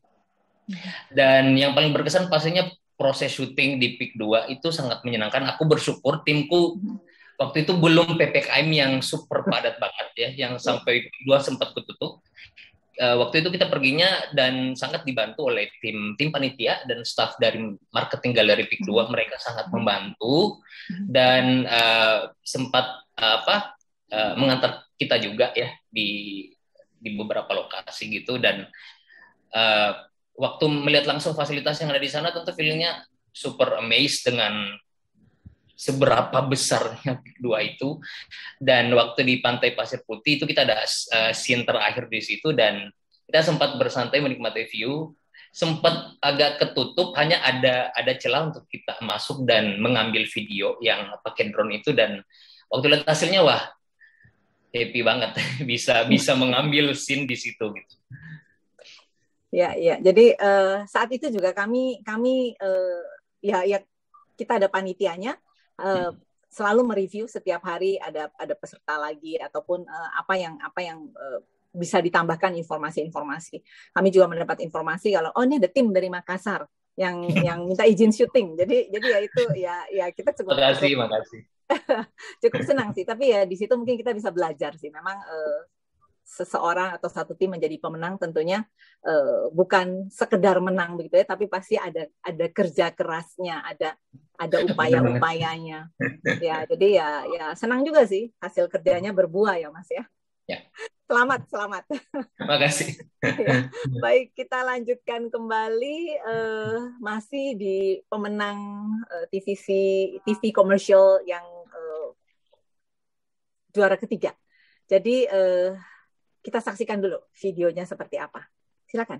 Dan yang paling berkesan pastinya proses syuting di PIK 2 itu sangat menyenangkan. Aku bersyukur timku waktu itu belum PPKM yang super padat banget ya, yang sampai PIK 2 sempat ketutup. Waktu itu kita perginya dan sangat dibantu oleh tim panitia dan staf dari marketing galeri PIK 2. Mereka sangat membantu dan sempat mengantar kita juga ya di beberapa lokasi gitu. Dan waktu melihat langsung fasilitas yang ada di sana, tentu feelingnya super amazed dengan seberapa besarnya PIK 2 itu. Dan waktu di Pantai Pasir Putih itu kita ada scene terakhir di situ, dan kita sempat bersantai menikmati view. Sempat agak ketutup, hanya ada celah untuk kita masuk dan mengambil video yang pakai drone itu. Dan waktu lihat hasilnya, wah, happy banget bisa mengambil scene di situ gitu. Ya. Jadi saat itu juga kami ya kita ada panitianya, selalu mereview setiap hari, ada peserta lagi ataupun apa yang bisa ditambahkan informasi-informasi. Kami juga mendapat informasi kalau ini ada tim dari Makassar yang minta izin syuting. Jadi ya itu ya kita cukup makasih. Cukup senang sih. Tapi ya di situ mungkin kita bisa belajar sih. Memang seseorang atau satu tim menjadi pemenang tentunya bukan sekedar menang begitu ya, tapi pasti ada kerja kerasnya, ada upaya-upayanya. Ya, jadi ya senang juga sih hasil kerjanya berbuah ya Mas ya. Ya. Selamat. Terima kasih. Ya, baik, kita lanjutkan kembali masih di pemenang TV komersial yang juara ketiga. Jadi kita saksikan dulu videonya seperti apa. Silakan.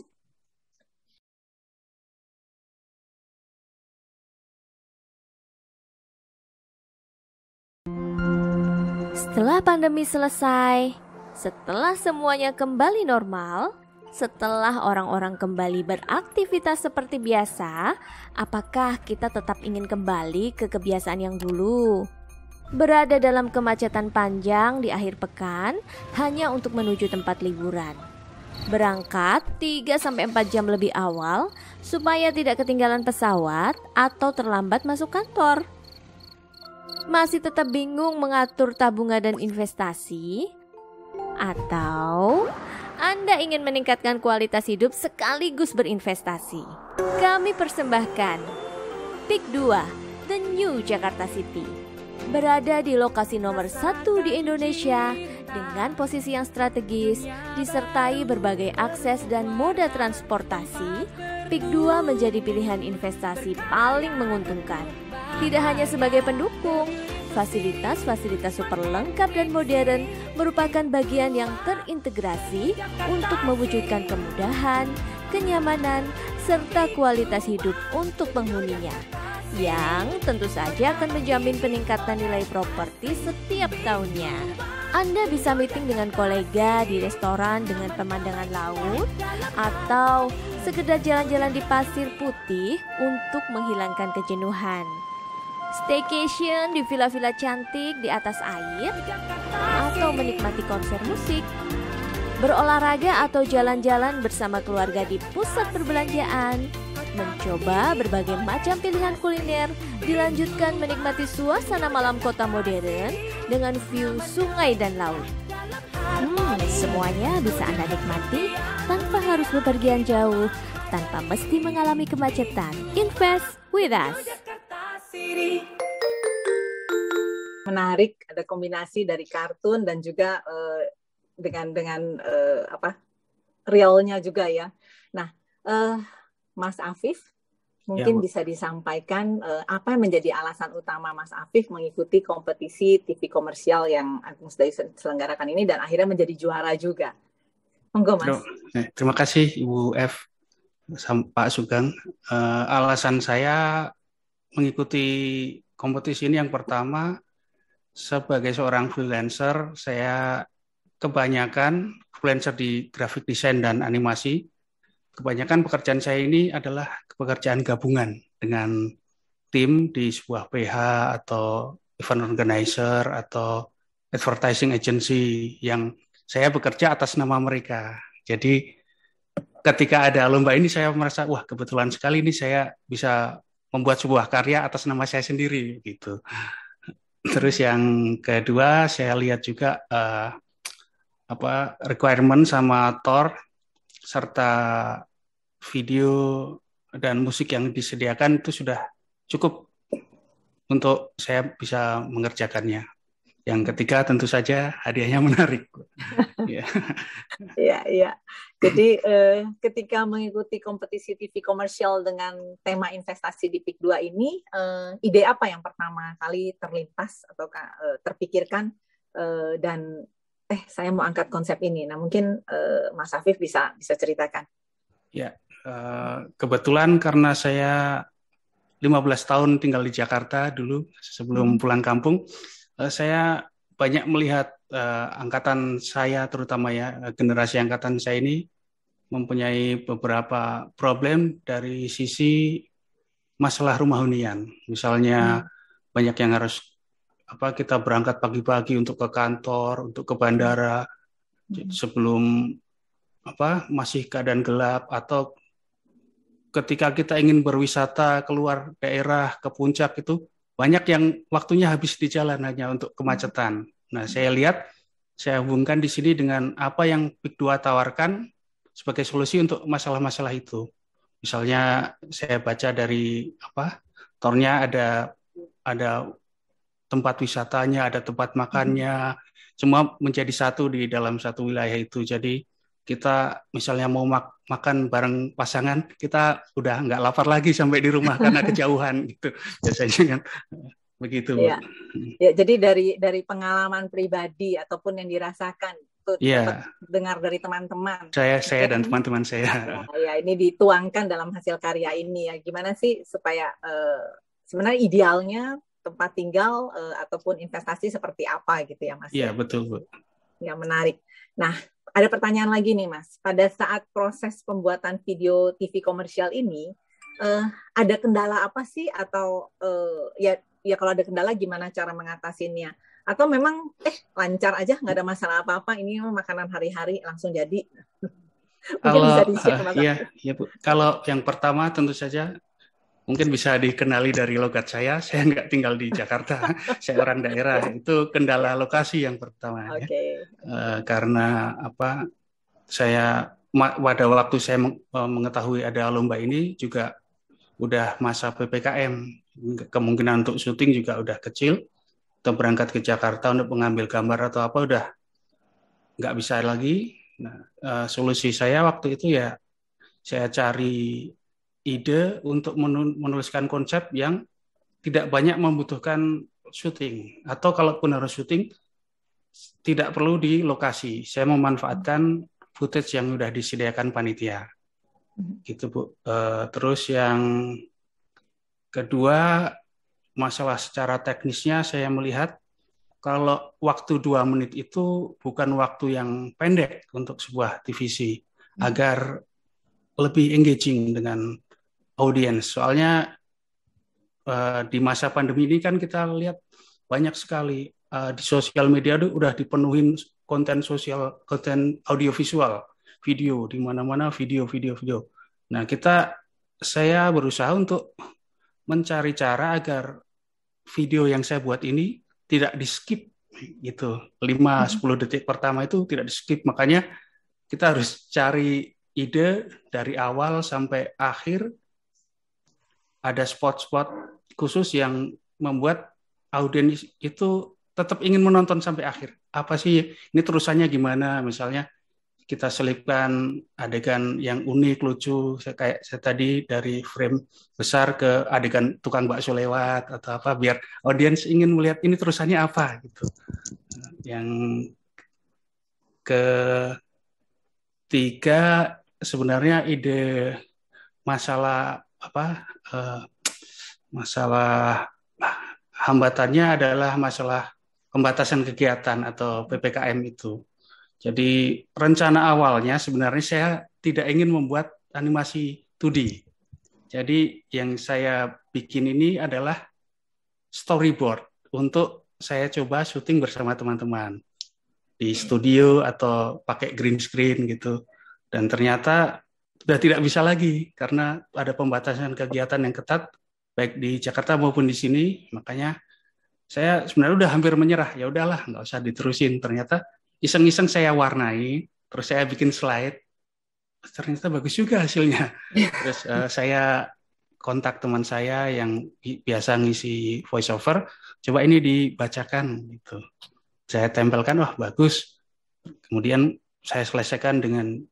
Setelah pandemi selesai, setelah semuanya kembali normal, setelah orang-orang kembali beraktivitas seperti biasa, apakah kita tetap ingin kembali ke kebiasaan yang dulu? Berada dalam kemacetan panjang di akhir pekan hanya untuk menuju tempat liburan. Berangkat 3-4 jam lebih awal supaya tidak ketinggalan pesawat atau terlambat masuk kantor. Masih tetap bingung mengatur tabungan dan investasi? Atau Anda ingin meningkatkan kualitas hidup sekaligus berinvestasi? Kami persembahkan PIK 2, The New Jakarta City. Berada di lokasi nomor 1 di Indonesia dengan posisi yang strategis, disertai berbagai akses dan moda transportasi, PIK 2 menjadi pilihan investasi paling menguntungkan. Tidak hanya sebagai pendukung, fasilitas-fasilitas super lengkap dan modern merupakan bagian yang terintegrasi untuk mewujudkan kemudahan, kenyamanan, serta kualitas hidup untuk penghuninya, yang tentu saja akan menjamin peningkatan nilai properti setiap tahunnya. Anda bisa meeting dengan kolega di restoran dengan pemandangan laut, atau sekedar jalan-jalan di pasir putih untuk menghilangkan kejenuhan. Staycation di villa-villa cantik di atas air, atau menikmati konser musik. Berolahraga atau jalan-jalan bersama keluarga di pusat perbelanjaan. Mencoba berbagai macam pilihan kuliner, dilanjutkan menikmati suasana malam kota modern dengan view sungai dan laut. Semuanya bisa Anda nikmati tanpa harus bepergian jauh, tanpa mesti mengalami kemacetan. Invest with us. Menarik, ada kombinasi dari kartun dan juga dengan realnya juga ya. Nah, Mas Afif, mungkin bisa disampaikan apa yang menjadi alasan utama Mas Afif mengikuti kompetisi TV komersial yang Agung Sedayu selenggarakan ini dan akhirnya menjadi juara juga. Monggo Mas. Terima kasih Ibu F, Pak Sugeng. Alasan saya mengikuti kompetisi ini yang pertama, sebagai seorang freelancer, saya kebanyakan freelancer di graphic design dan animasi. Kebanyakan pekerjaan saya ini adalah pekerjaan gabungan dengan tim di sebuah PH atau event organizer atau advertising agency yang saya bekerja atas nama mereka. Jadi ketika ada lomba ini saya merasa, wah kebetulan sekali ini saya bisa membuat sebuah karya atas nama saya sendiri gitu. Terus yang kedua saya lihat juga requirement sama Tor serta video dan musik yang disediakan itu sudah cukup untuk saya bisa mengerjakannya. Yang ketiga tentu saja hadiahnya menarik. Iya. Jadi ketika mengikuti kompetisi TV komersial dengan tema investasi di PIK 2 ini, ide apa yang pertama kali terlintas atau terpikirkan dan saya mau angkat konsep ini. Nah mungkin Mas Afif bisa ceritakan. Ya, kebetulan karena saya 15 tahun tinggal di Jakarta dulu sebelum pulang kampung, saya banyak melihat angkatan saya, terutama ya generasi angkatan saya ini mempunyai beberapa problem dari sisi masalah rumah hunian. Misalnya banyak yang harus kita berangkat pagi-pagi untuk ke kantor, untuk ke bandara sebelum masih keadaan gelap, atau ketika kita ingin berwisata keluar daerah ke puncak itu banyak yang waktunya habis di jalan hanya untuk kemacetan. Nah, saya hubungkan di sini dengan apa yang PIK 2 tawarkan sebagai solusi untuk masalah-masalah itu. Misalnya saya baca dari tornya ada tempat wisatanya, ada tempat makannya, semua menjadi satu di dalam satu wilayah itu. Jadi kita misalnya mau makan bareng pasangan, kita udah nggak lapar lagi sampai di rumah karena kejauhan gitu. Biasanya kan begitu. Ya, jadi dari pengalaman pribadi ataupun yang dirasakan itu dengar dari teman-teman. Saya dan teman-teman saya. Ya, ini dituangkan dalam hasil karya ini ya. Gimana sih supaya sebenarnya idealnya tempat tinggal ataupun investasi seperti apa gitu ya Mas? Iya, betul, Bu. Ya, menarik. Nah, ada pertanyaan lagi nih Mas. Pada saat proses pembuatan video TV komersial ini, ada kendala apa sih? Atau ya kalau ada kendala gimana cara mengatasinya? Atau memang lancar aja, nggak ada masalah apa-apa, ini makanan hari-hari langsung jadi? Mungkin bisa di-share Mas. Iya, Bu. Kalau yang pertama tentu saja mungkin bisa dikenali dari logat saya nggak tinggal di Jakarta, saya orang daerah. Itu kendala lokasi yang pertama. Okay. Karena saya pada waktu saya mengetahui ada lomba ini juga udah masa PPKM, kemungkinan untuk syuting juga udah kecil, atau berangkat ke Jakarta untuk mengambil gambar atau apa udah nggak bisa lagi. Nah, solusi saya waktu itu ya saya cari ide untuk menuliskan konsep yang tidak banyak membutuhkan syuting, atau kalaupun harus syuting tidak perlu di lokasi. Saya memanfaatkan footage yang sudah disediakan panitia, gitu Bu. Terus yang kedua, masalah secara teknisnya saya melihat kalau waktu 2 menit itu bukan waktu yang pendek untuk sebuah TVC agar lebih engaging dengan audiens. Soalnya di masa pandemi ini kan kita lihat banyak sekali di sosial media itu udah dipenuhin konten audiovisual, video, di mana-mana video. Nah, saya berusaha untuk mencari cara agar video yang saya buat ini tidak di-skip gitu. 5-10 detik pertama itu tidak di-skip. Makanya kita harus cari ide dari awal sampai akhir. Ada spot-spot khusus yang membuat audiens itu tetap ingin menonton sampai akhir. Apa sih ini terusannya gimana? Misalnya kita selipkan adegan yang unik, lucu, kayak saya tadi dari frame besar ke adegan tukang bakso lewat atau apa, biar audiens ingin melihat ini terusannya apa gitu. Yang ketiga sebenarnya ide masalah hambatannya adalah masalah pembatasan kegiatan atau PPKM itu. Jadi rencana awalnya sebenarnya saya tidak ingin membuat animasi 2D. Jadi yang saya bikin ini adalah storyboard untuk saya coba syuting bersama teman-teman di studio atau pakai green screen gitu. Dan ternyata sudah tidak bisa lagi karena ada pembatasan kegiatan yang ketat baik di Jakarta maupun di sini. Makanya saya sebenarnya udah hampir menyerah. Ya udahlah, nggak usah diterusin. Ternyata iseng-iseng saya warnai, terus saya bikin slide. Ternyata bagus juga hasilnya. Terus saya kontak teman saya yang biasa ngisi voice over, coba ini dibacakan gitu. Saya tempelkan, wah bagus. Kemudian saya selesaikan dengan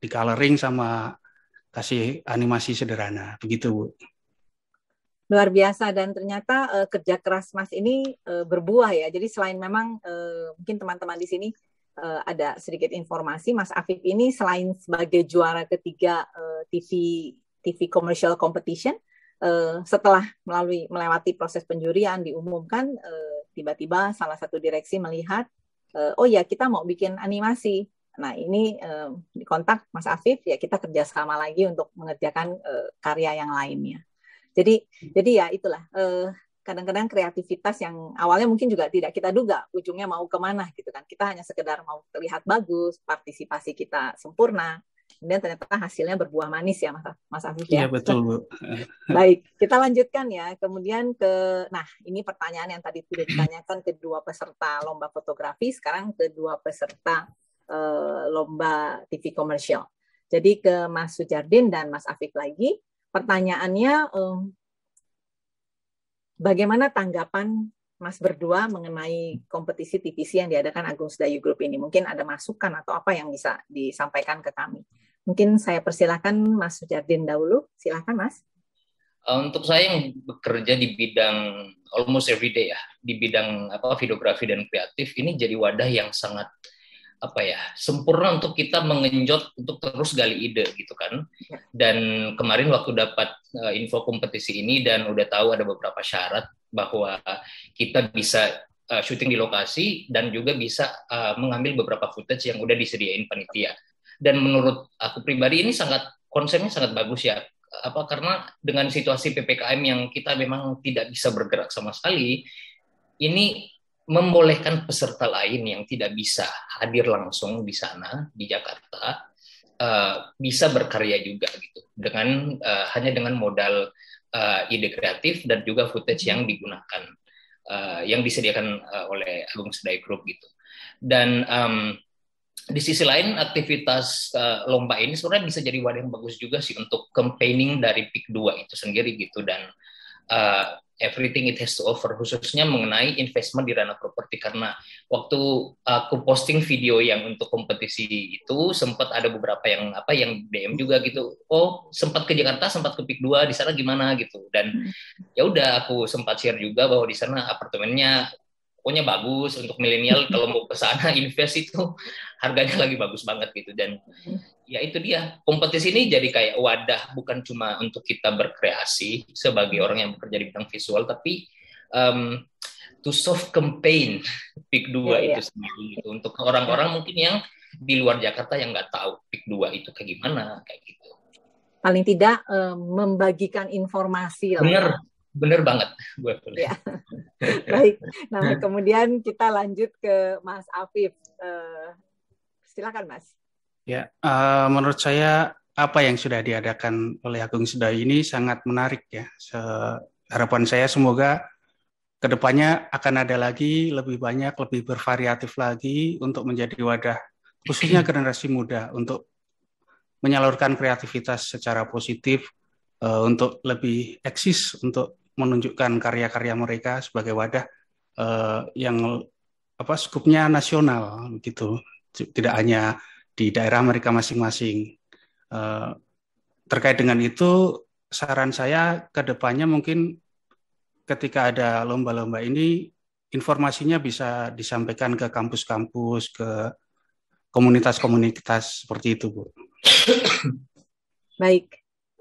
di coloring sama kasih animasi sederhana begitu Bu. Luar biasa, dan ternyata kerja keras Mas ini berbuah ya. Jadi selain memang mungkin teman-teman di sini ada sedikit informasi, Mas Afif ini selain sebagai juara ketiga TV commercial competition, setelah melewati proses penjurian diumumkan, tiba-tiba salah satu direksi melihat, oh ya kita mau bikin animasi. Nah ini dikontak Mas Afif, ya kita kerjasama lagi untuk mengerjakan karya yang lainnya. Jadi ya itulah, kadang-kadang kreativitas yang awalnya mungkin juga tidak kita duga ujungnya mau kemana gitu kan. Kita hanya sekedar mau terlihat bagus, partisipasi kita sempurna, kemudian ternyata hasilnya berbuah manis ya Mas Afif ya. Iya betul Bu. Baik, kita lanjutkan ya. Kemudian ini pertanyaan yang tadi sudah ditanyakan kedua peserta lomba fotografi, sekarang kedua peserta lomba TV komersial. Jadi ke Mas Sujardin dan Mas Afif lagi. Pertanyaannya, bagaimana tanggapan Mas berdua mengenai kompetisi TVC yang diadakan Agung Sedayu Group ini? Mungkin ada masukan atau apa yang bisa disampaikan ke kami? Mungkin saya persilakan Mas Sujardin dahulu. Silakan Mas. Untuk saya yang bekerja di bidang almost everyday ya, di bidang videografi dan kreatif, ini jadi wadah yang sangat sempurna untuk kita mengenjot untuk terus gali ide gitu kan. Dan kemarin waktu dapat info kompetisi ini dan udah tahu ada beberapa syarat bahwa kita bisa syuting di lokasi dan juga bisa mengambil beberapa footage yang udah disediain panitia. Dan menurut aku pribadi ini konsepnya sangat bagus ya. Karena dengan situasi PPKM yang kita memang tidak bisa bergerak sama sekali, ini membolehkan peserta lain yang tidak bisa hadir langsung di sana di Jakarta bisa berkarya juga gitu hanya dengan modal ide kreatif dan juga footage yang digunakan yang disediakan oleh Agung Sedayu Group gitu. Dan di sisi lain aktivitas lomba ini sebenarnya bisa jadi wadah yang bagus juga sih untuk campaigning dari PIK 2 itu sendiri gitu, dan everything it has to offer, khususnya mengenai investment di ranah properti. Karena waktu aku posting video yang untuk kompetisi itu sempat ada beberapa yang DM juga gitu, oh sempat ke Jakarta, sempat ke PIK 2, di sana gimana gitu. Dan ya udah aku sempat share juga bahwa di sana apartemennya pokoknya bagus untuk milenial, kalau mau ke sana invest itu harganya lagi bagus banget gitu. Dan ya itu dia, kompetisi ini jadi kayak wadah bukan cuma untuk kita berkreasi sebagai orang yang bekerja di bidang visual, tapi to soft campaign PIK 2 itu sendiri gitu, untuk orang-orang mungkin yang di luar Jakarta yang nggak tahu PIK 2 itu kayak gimana, kayak gitu. Paling tidak membagikan informasi lah. Bener banget. Ya. Baik. Nah, kemudian kita lanjut ke Mas Afif. Silakan Mas. Ya, menurut saya apa yang sudah diadakan oleh Agung Sedayu ini sangat menarik ya. Harapan saya semoga kedepannya akan ada lagi lebih banyak, lebih bervariatif lagi untuk menjadi wadah khususnya generasi muda untuk menyalurkan kreativitas secara positif, untuk lebih eksis untuk menunjukkan karya-karya mereka sebagai wadah yang skupnya nasional gitu, tidak hanya di daerah mereka masing-masing. Terkait dengan itu, saran saya ke depannya mungkin ketika ada lomba-lomba ini, informasinya bisa disampaikan ke kampus-kampus, ke komunitas-komunitas seperti itu, Bu. Baik.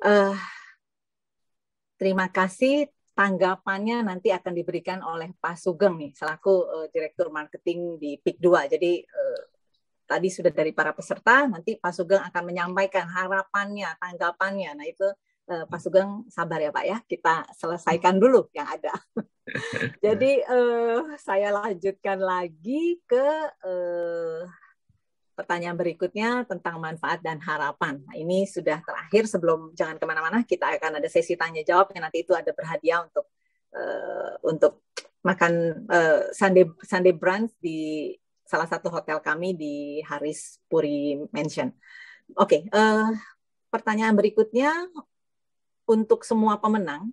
Terima kasih. Tanggapannya nanti akan diberikan oleh Pak Sugeng nih, selaku Direktur Marketing di PIK 2. Jadi tadi sudah dari para peserta, nanti Pak Sugeng akan menyampaikan harapannya, tanggapannya. Nah itu Pak Sugeng sabar ya Pak ya, kita selesaikan dulu yang ada. Jadi saya lanjutkan lagi ke pertanyaan berikutnya tentang manfaat dan harapan. Nah, ini sudah terakhir, sebelum jangan kemana-mana, kita akan ada sesi tanya jawab yang nanti itu ada berhadiah untuk makan Sunday brunch di salah satu hotel kami di Haris Puri Mansion. Oke, pertanyaan berikutnya untuk semua pemenang.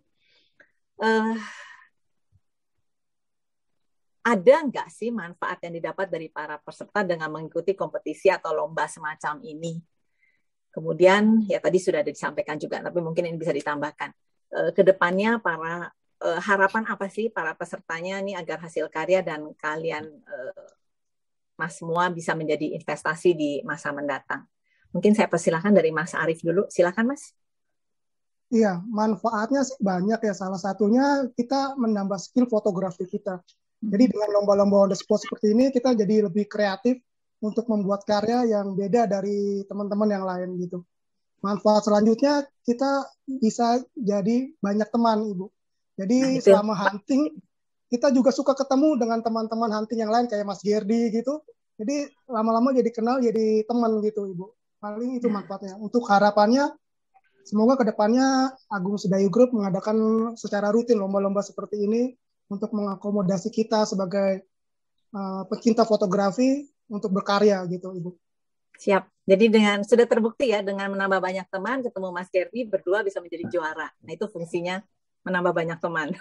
Ada nggak sih manfaat yang didapat dari para peserta dengan mengikuti kompetisi atau lomba semacam ini? Kemudian ya tadi sudah ada disampaikan juga, tapi mungkin ini bisa ditambahkan. Kedepannya para harapan apa sih para pesertanya nih agar hasil karya dan kalian Mas semua bisa menjadi investasi di masa mendatang. Mungkin saya persilahkan dari Mas Arief dulu. Silakan Mas. Iya, manfaatnya sih banyak ya. Salah satunya kita menambah skill fotografi kita. Jadi dengan lomba-lomba on the spot seperti ini, kita jadi lebih kreatif untuk membuat karya yang beda dari teman-teman yang lain gitu. Manfaat selanjutnya, kita bisa jadi banyak teman, Ibu. Jadi selama hunting, kita juga suka ketemu dengan teman-teman hunting yang lain, kayak Mas Gerdi gitu. Jadi lama-lama jadi kenal, jadi teman gitu, Ibu. Paling itu manfaatnya. Untuk harapannya, semoga kedepannya Agung Sedayu Group mengadakan secara rutin lomba-lomba seperti ini untuk mengakomodasi kita sebagai pecinta fotografi untuk berkarya gitu, Ibu. Siap. Jadi dengan sudah terbukti ya dengan menambah banyak teman, ketemu Mas Gerdi berdua bisa menjadi juara. Nah itu fungsinya menambah banyak teman.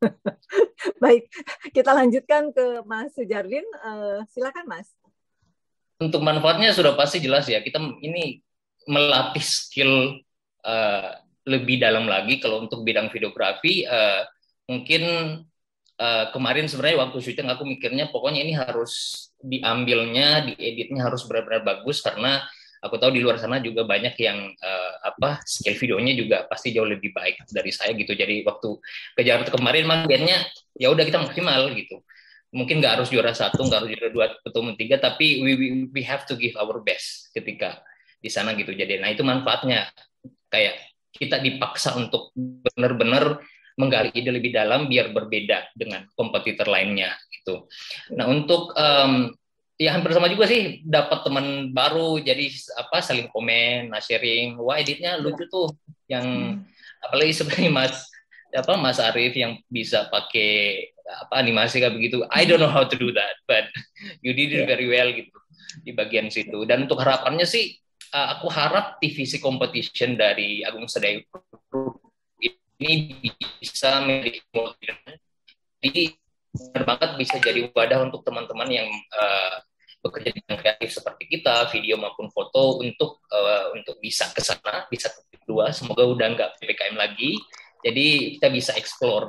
Baik, kita lanjutkan ke Mas Sujardin. Silakan Mas. Untuk manfaatnya sudah pasti jelas ya. Kita ini melatih skill lebih dalam lagi. Kalau untuk bidang videografi, mungkin kemarin sebenarnya waktu syuting aku mikirnya pokoknya ini harus diambilnya, dieditnya harus benar-benar bagus karena aku tahu di luar sana juga banyak yang skill videonya juga pasti jauh lebih baik dari saya gitu. Jadi waktu ke Jakarta kemarin makanya ya udah kita maksimal gitu. Mungkin nggak harus juara 1, nggak harus juara 2 atau 3, tapi we have to give our best ketika di sana gitu. Jadi nah itu manfaatnya kayak kita dipaksa untuk benar-benar menggali ide lebih dalam biar berbeda dengan kompetitor lainnya gitu. Nah untuk ya hampir sama juga sih dapat teman baru jadi saling komen, sharing, wah editnya lucu tuh yang apalagi seperti Mas Arief yang bisa pakai animasi kayak begitu. I don't know how to do that but you did it very well gitu di bagian situ. Dan untuk harapannya sih aku harap TVC competition dari Agung Sedayu ini bisa menjadi modern. Jadi benar banget bisa jadi wadah untuk teman-teman yang bekerja di bidang kreatif seperti kita, video maupun foto untuk bisa ke sana, bisa ke kedua. Semoga udah nggak PPKM lagi. Jadi kita bisa explore.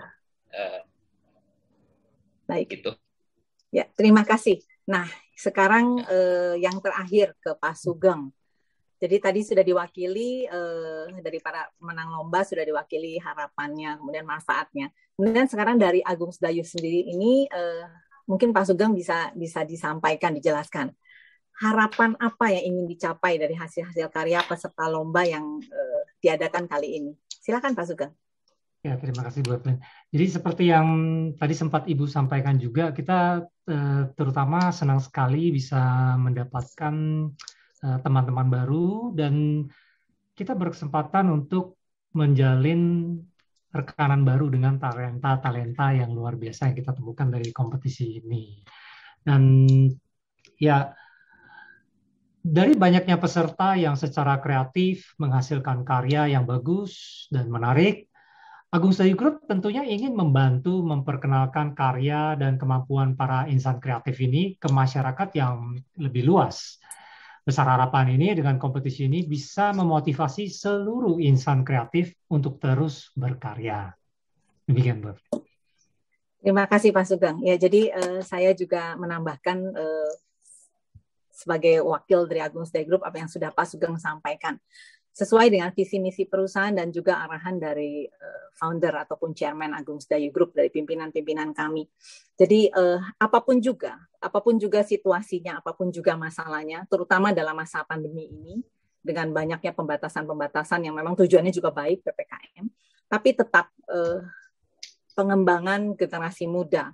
Baik. Gitu. Ya, terima kasih. Nah, sekarang yang terakhir ke Pak Sugeng. Jadi tadi sudah diwakili dari para pemenang lomba, sudah diwakili harapannya, kemudian manfaatnya. Kemudian sekarang dari Agung Sedayu sendiri ini mungkin Pak Sugeng bisa disampaikan, dijelaskan. Harapan apa yang ingin dicapai dari hasil-hasil karya peserta lomba yang diadakan kali ini? Silakan Pak Sugeng. Ya, terima kasih Bu Evelyn. Jadi seperti yang tadi sempat Ibu sampaikan juga, kita terutama senang sekali bisa mendapatkan teman-teman baru dan kita berkesempatan untuk menjalin rekanan baru dengan talenta-talenta yang luar biasa yang kita temukan dari kompetisi ini. Dan ya dari banyaknya peserta yang secara kreatif menghasilkan karya yang bagus dan menarik, Agung Sedayu Group tentunya ingin membantu memperkenalkan karya dan kemampuan para insan kreatif ini ke masyarakat yang lebih luas. Besar harapan ini dengan kompetisi ini bisa memotivasi seluruh insan kreatif untuk terus berkarya. Demikian, Bu. Terima kasih Pak Sugeng. Ya, jadi saya juga menambahkan sebagai wakil dari Agung Sedayu Group apa yang sudah Pak Sugeng sampaikan. Sesuai dengan visi misi perusahaan dan juga arahan dari founder ataupun chairman Agung Sedayu Group, dari pimpinan-pimpinan kami. Jadi apapun juga situasinya, apapun juga masalahnya, terutama dalam masa pandemi ini, dengan banyaknya pembatasan-pembatasan yang memang tujuannya juga baik, PPKM, tapi tetap pengembangan generasi muda,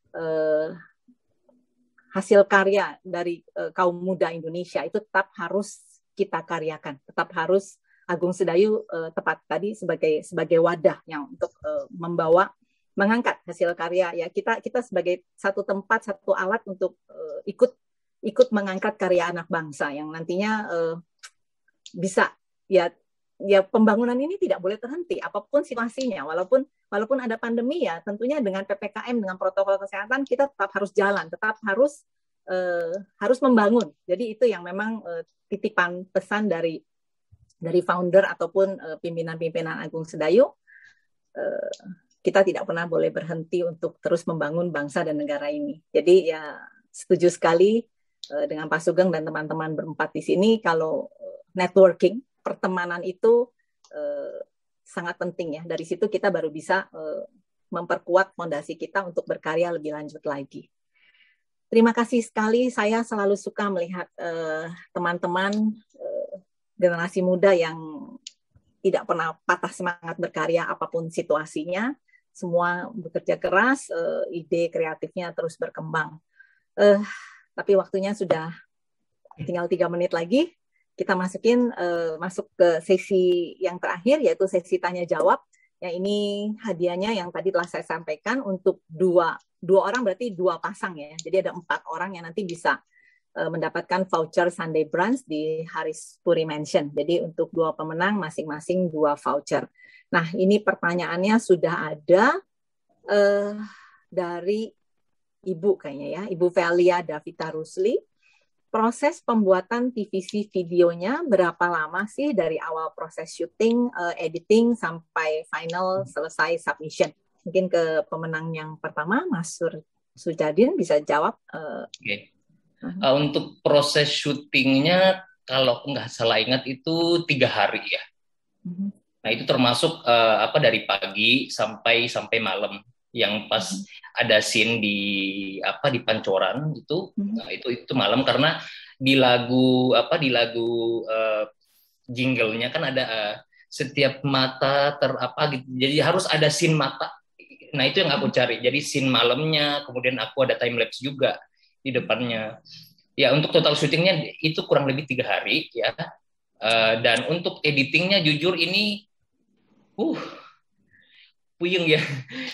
hasil karya dari kaum muda Indonesia itu tetap harus kita karyakan, tetap harus Agung Sedayu tepat tadi sebagai wadah yang untuk mengangkat hasil karya ya, kita sebagai satu tempat, satu alat untuk ikut mengangkat karya anak bangsa yang nantinya bisa ya pembangunan ini tidak boleh terhenti apapun situasinya, walaupun ada pandemi ya tentunya dengan PPKM, dengan protokol kesehatan kita tetap harus jalan, tetap harus membangun. Jadi itu yang memang titipan pesan dari dari founder ataupun pimpinan-pimpinan Agung Sedayu, kita tidak pernah boleh berhenti untuk terus membangun bangsa dan negara ini. Jadi ya setuju sekali dengan Pak Sugeng dan teman-teman berempat di sini kalau networking, pertemanan itu sangat penting ya. Dari situ kita baru bisa memperkuat fondasi kita untuk berkarya lebih lanjut lagi. Terima kasih sekali. Saya selalu suka melihat teman-teman generasi muda yang tidak pernah patah semangat berkarya apapun situasinya. Semua bekerja keras, ide kreatifnya terus berkembang. Tapi waktunya sudah tinggal 3 menit lagi. Kita masuk ke sesi yang terakhir, yaitu sesi tanya jawab. Yang ini hadiahnya yang tadi telah saya sampaikan untuk dua orang, berarti 2 pasang ya. Jadi ada 4 orang yang nanti bisa mendapatkan voucher Sunday Brunch di Haris Puri Mansion. Jadi untuk 2 pemenang masing-masing 2 voucher. Nah, ini pertanyaannya sudah ada dari Ibu kayaknya ya, Ibu Velia Davita Rusli. Proses pembuatan TVC videonya berapa lama sih dari awal proses syuting, editing sampai final selesai submission? Mungkin ke pemenang yang pertama, Mas Sujadin bisa jawab. Oke. Untuk proses syutingnya, kalau nggak salah ingat itu 3 hari ya. Nah itu termasuk dari pagi sampai malam. Yang pas ada scene di Pancoran itu, nah, itu malam karena di lagu jingle-nya kan ada setiap mata gitu. Jadi harus ada scene mata. Nah itu yang aku cari. Jadi scene malamnya, kemudian aku ada time lapse juga di depannya. Ya untuk total syutingnya itu kurang lebih 3 hari ya. Dan untuk editingnya jujur ini puyeng ya.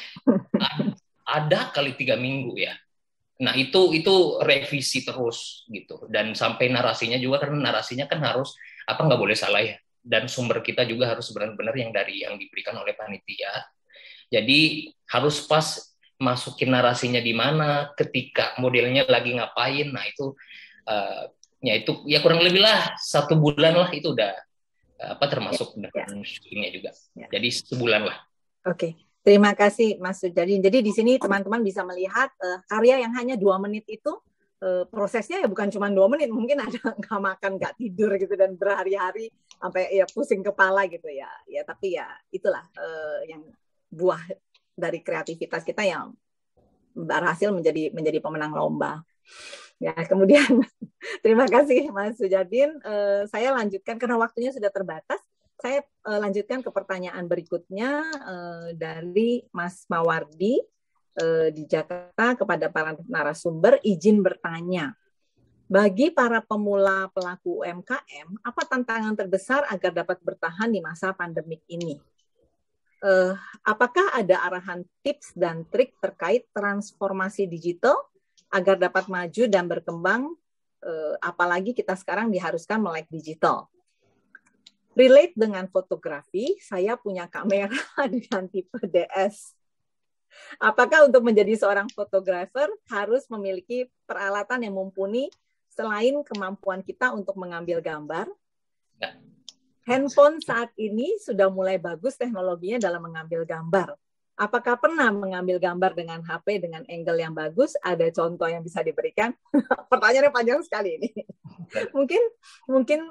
Ada kali 3 minggu ya. Nah itu revisi terus gitu. Dan sampai narasinya juga, karena narasinya kan harus nggak boleh salah ya. Dan sumber kita juga harus benar-benar yang diberikan oleh panitia. Jadi harus pas masukin narasinya di mana, ketika modelnya lagi ngapain. Nah itu ya kurang lebih lah 1 bulan lah, itu udah termasuk dengan syutingnya juga. Jadi sebulan lah. Oke. Terima kasih Mas Sujadin. Jadi di sini teman-teman bisa melihat karya yang hanya 2 menit itu prosesnya ya bukan cuma 2 menit, mungkin ada nggak makan, nggak tidur gitu dan berhari-hari sampai ya pusing kepala gitu ya. Ya tapi ya itulah yang buah dari kreativitas kita yang berhasil menjadi pemenang lomba. Ya kemudian terima kasih Mas Sujadin. Saya lanjutkan karena waktunya sudah terbatas. Saya lanjutkan ke pertanyaan berikutnya dari Mas Mawardi di Jakarta kepada para narasumber. Izin bertanya, bagi para pemula pelaku UMKM, apa tantangan terbesar agar dapat bertahan di masa pandemik ini? Apakah ada arahan tips dan trik terkait transformasi digital agar dapat maju dan berkembang, apalagi kita sekarang diharuskan melek digital? Relate dengan fotografi, saya punya kamera dengan tipe DS. Apakah untuk menjadi seorang fotografer harus memiliki peralatan yang mumpuni selain kemampuan kita untuk mengambil gambar? Handphone saat ini sudah mulai bagus teknologinya dalam mengambil gambar. Apakah pernah mengambil gambar dengan HP dengan angle yang bagus? Ada contoh yang bisa diberikan? Pertanyaannya panjang sekali ini. Mungkin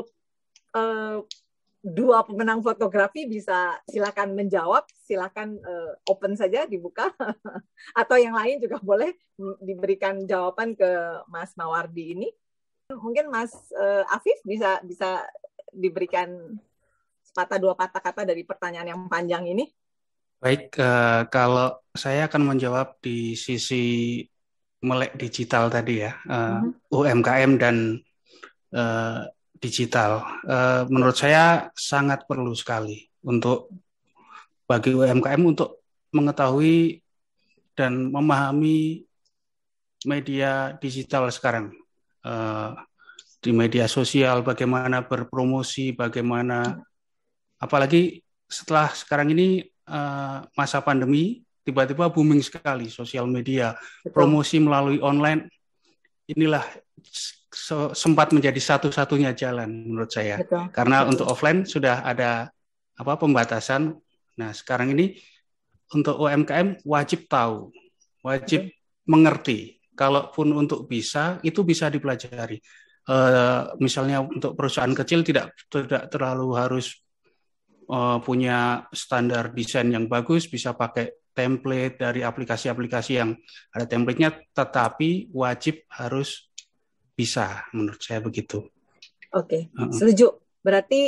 2 pemenang fotografi bisa silakan menjawab, silakan open saja dibuka, atau yang lain juga boleh diberikan jawaban ke Mas Mawardi ini. Mungkin Mas Afif bisa diberikan 2 patah kata dari pertanyaan yang panjang ini. Baik, kalau saya akan menjawab di sisi melek digital tadi ya, UMKM dan digital. Menurut saya sangat perlu sekali bagi UMKM untuk mengetahui dan memahami media digital sekarang. Di media sosial, bagaimana berpromosi, bagaimana, apalagi setelah sekarang ini masa pandemi, tiba-tiba booming sekali sosial media, promosi melalui online. Inilah sempat menjadi satu-satunya jalan menurut saya. Betul. Karena untuk offline sudah ada pembatasan. Nah, sekarang ini untuk UMKM wajib tahu, wajib mengerti. Kalaupun untuk bisa, itu bisa dipelajari. Misalnya untuk perusahaan kecil tidak terlalu harus punya standar desain yang bagus, bisa pakai template dari aplikasi-aplikasi yang ada template-nya, tetapi wajib harus bisa, menurut saya begitu. Oke, setuju. Berarti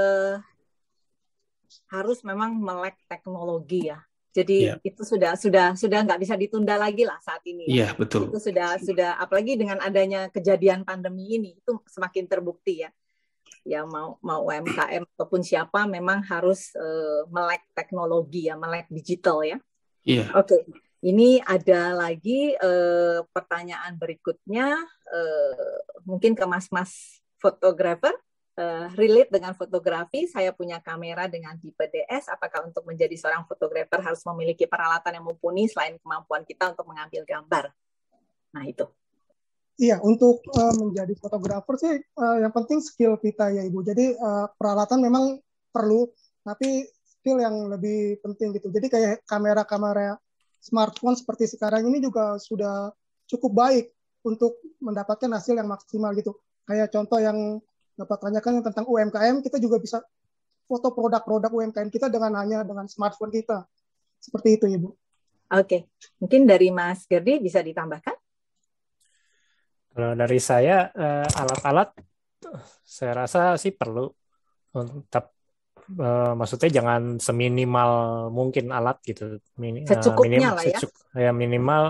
harus memang melek teknologi ya. Jadi itu sudah nggak bisa ditunda lagi lah saat ini. Iya, betul. Itu sudah apalagi dengan adanya kejadian pandemi ini itu semakin terbukti ya. Ya mau UMKM ataupun siapa memang harus melek teknologi ya, melek digital ya. Iya. Oke. Ini ada lagi pertanyaan berikutnya, mungkin ke mas-mas fotografer, relate dengan fotografi. Saya punya kamera dengan tipe DS. Apakah untuk menjadi seorang fotografer harus memiliki peralatan yang mumpuni selain kemampuan kita untuk mengambil gambar? Nah itu. Iya, untuk menjadi fotografer sih yang penting skill kita ya Ibu. Jadi peralatan memang perlu, tapi skill yang lebih penting gitu. Jadi kayak kamera-kamera smartphone seperti sekarang ini juga sudah cukup baik untuk mendapatkan hasil yang maksimal gitu. Kayak contoh yang dapat tanyakan yang tentang UMKM, kita juga bisa foto produk-produk UMKM kita hanya dengan smartphone kita. Seperti itu Ibu. Oke, mungkin dari Mas Gerdi bisa ditambahkan? Kalau dari saya, alat-alat saya rasa sih perlu. Maksudnya jangan seminimal mungkin alat gitu. Secukupnya lah ya. Minimal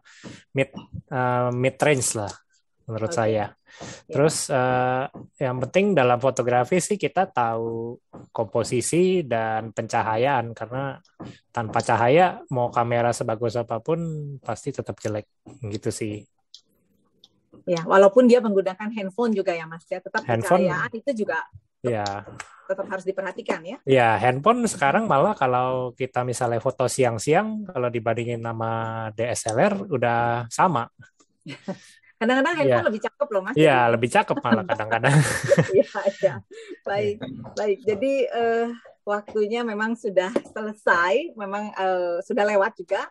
mid range lah menurut saya. Terus yang penting dalam fotografi sih kita tahu komposisi dan pencahayaan, karena tanpa cahaya mau kamera sebagus apapun pasti tetap jelek gitu sih. Ya, walaupun dia menggunakan handphone juga ya Mas ya, tetap pencahayaan itu juga tetap harus diperhatikan ya. Ya, handphone sekarang malah kalau kita misalnya foto siang-siang, kalau dibandingin sama DSLR udah sama. Kadang-kadang handphone lebih cakep loh Mas. Iya, lebih cakep malah kadang-kadang. Iya. Baik. Jadi waktunya memang sudah selesai, memang sudah lewat juga.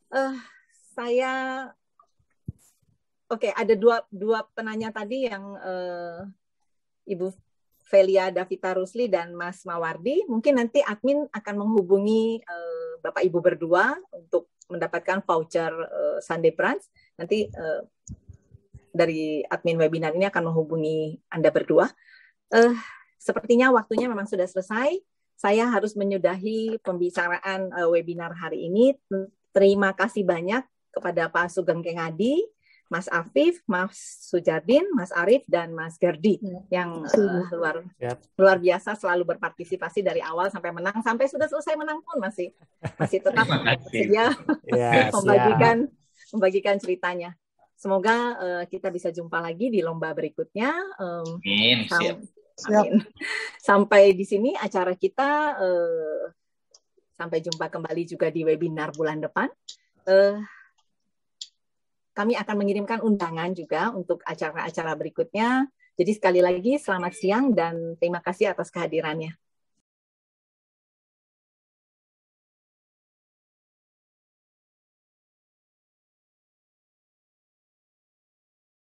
Oke, ada dua penanya tadi yang Ibu Velia Davita Rusli dan Mas Mawardi. Mungkin nanti admin akan menghubungi Bapak Ibu berdua untuk mendapatkan voucher Sunday Brunch. Nanti dari admin webinar ini akan menghubungi Anda berdua. Sepertinya waktunya memang sudah selesai. Saya harus menyudahi pembicaraan webinar hari ini. Terima kasih banyak kepada Pak Sugeng Kengadi, Mas Afif, Mas Sujardin, Mas Arif, dan Mas Gerdi yang luar biasa selalu berpartisipasi dari awal sampai menang, sampai sudah selesai menang pun masih tetap bersedia membagikan ceritanya. Semoga kita bisa jumpa lagi di lomba berikutnya. Amin. Amin. Sampai di sini acara kita. Sampai jumpa kembali juga di webinar bulan depan. Kami akan mengirimkan undangan juga untuk acara-acara berikutnya. Jadi sekali lagi selamat siang dan terima kasih atas kehadirannya.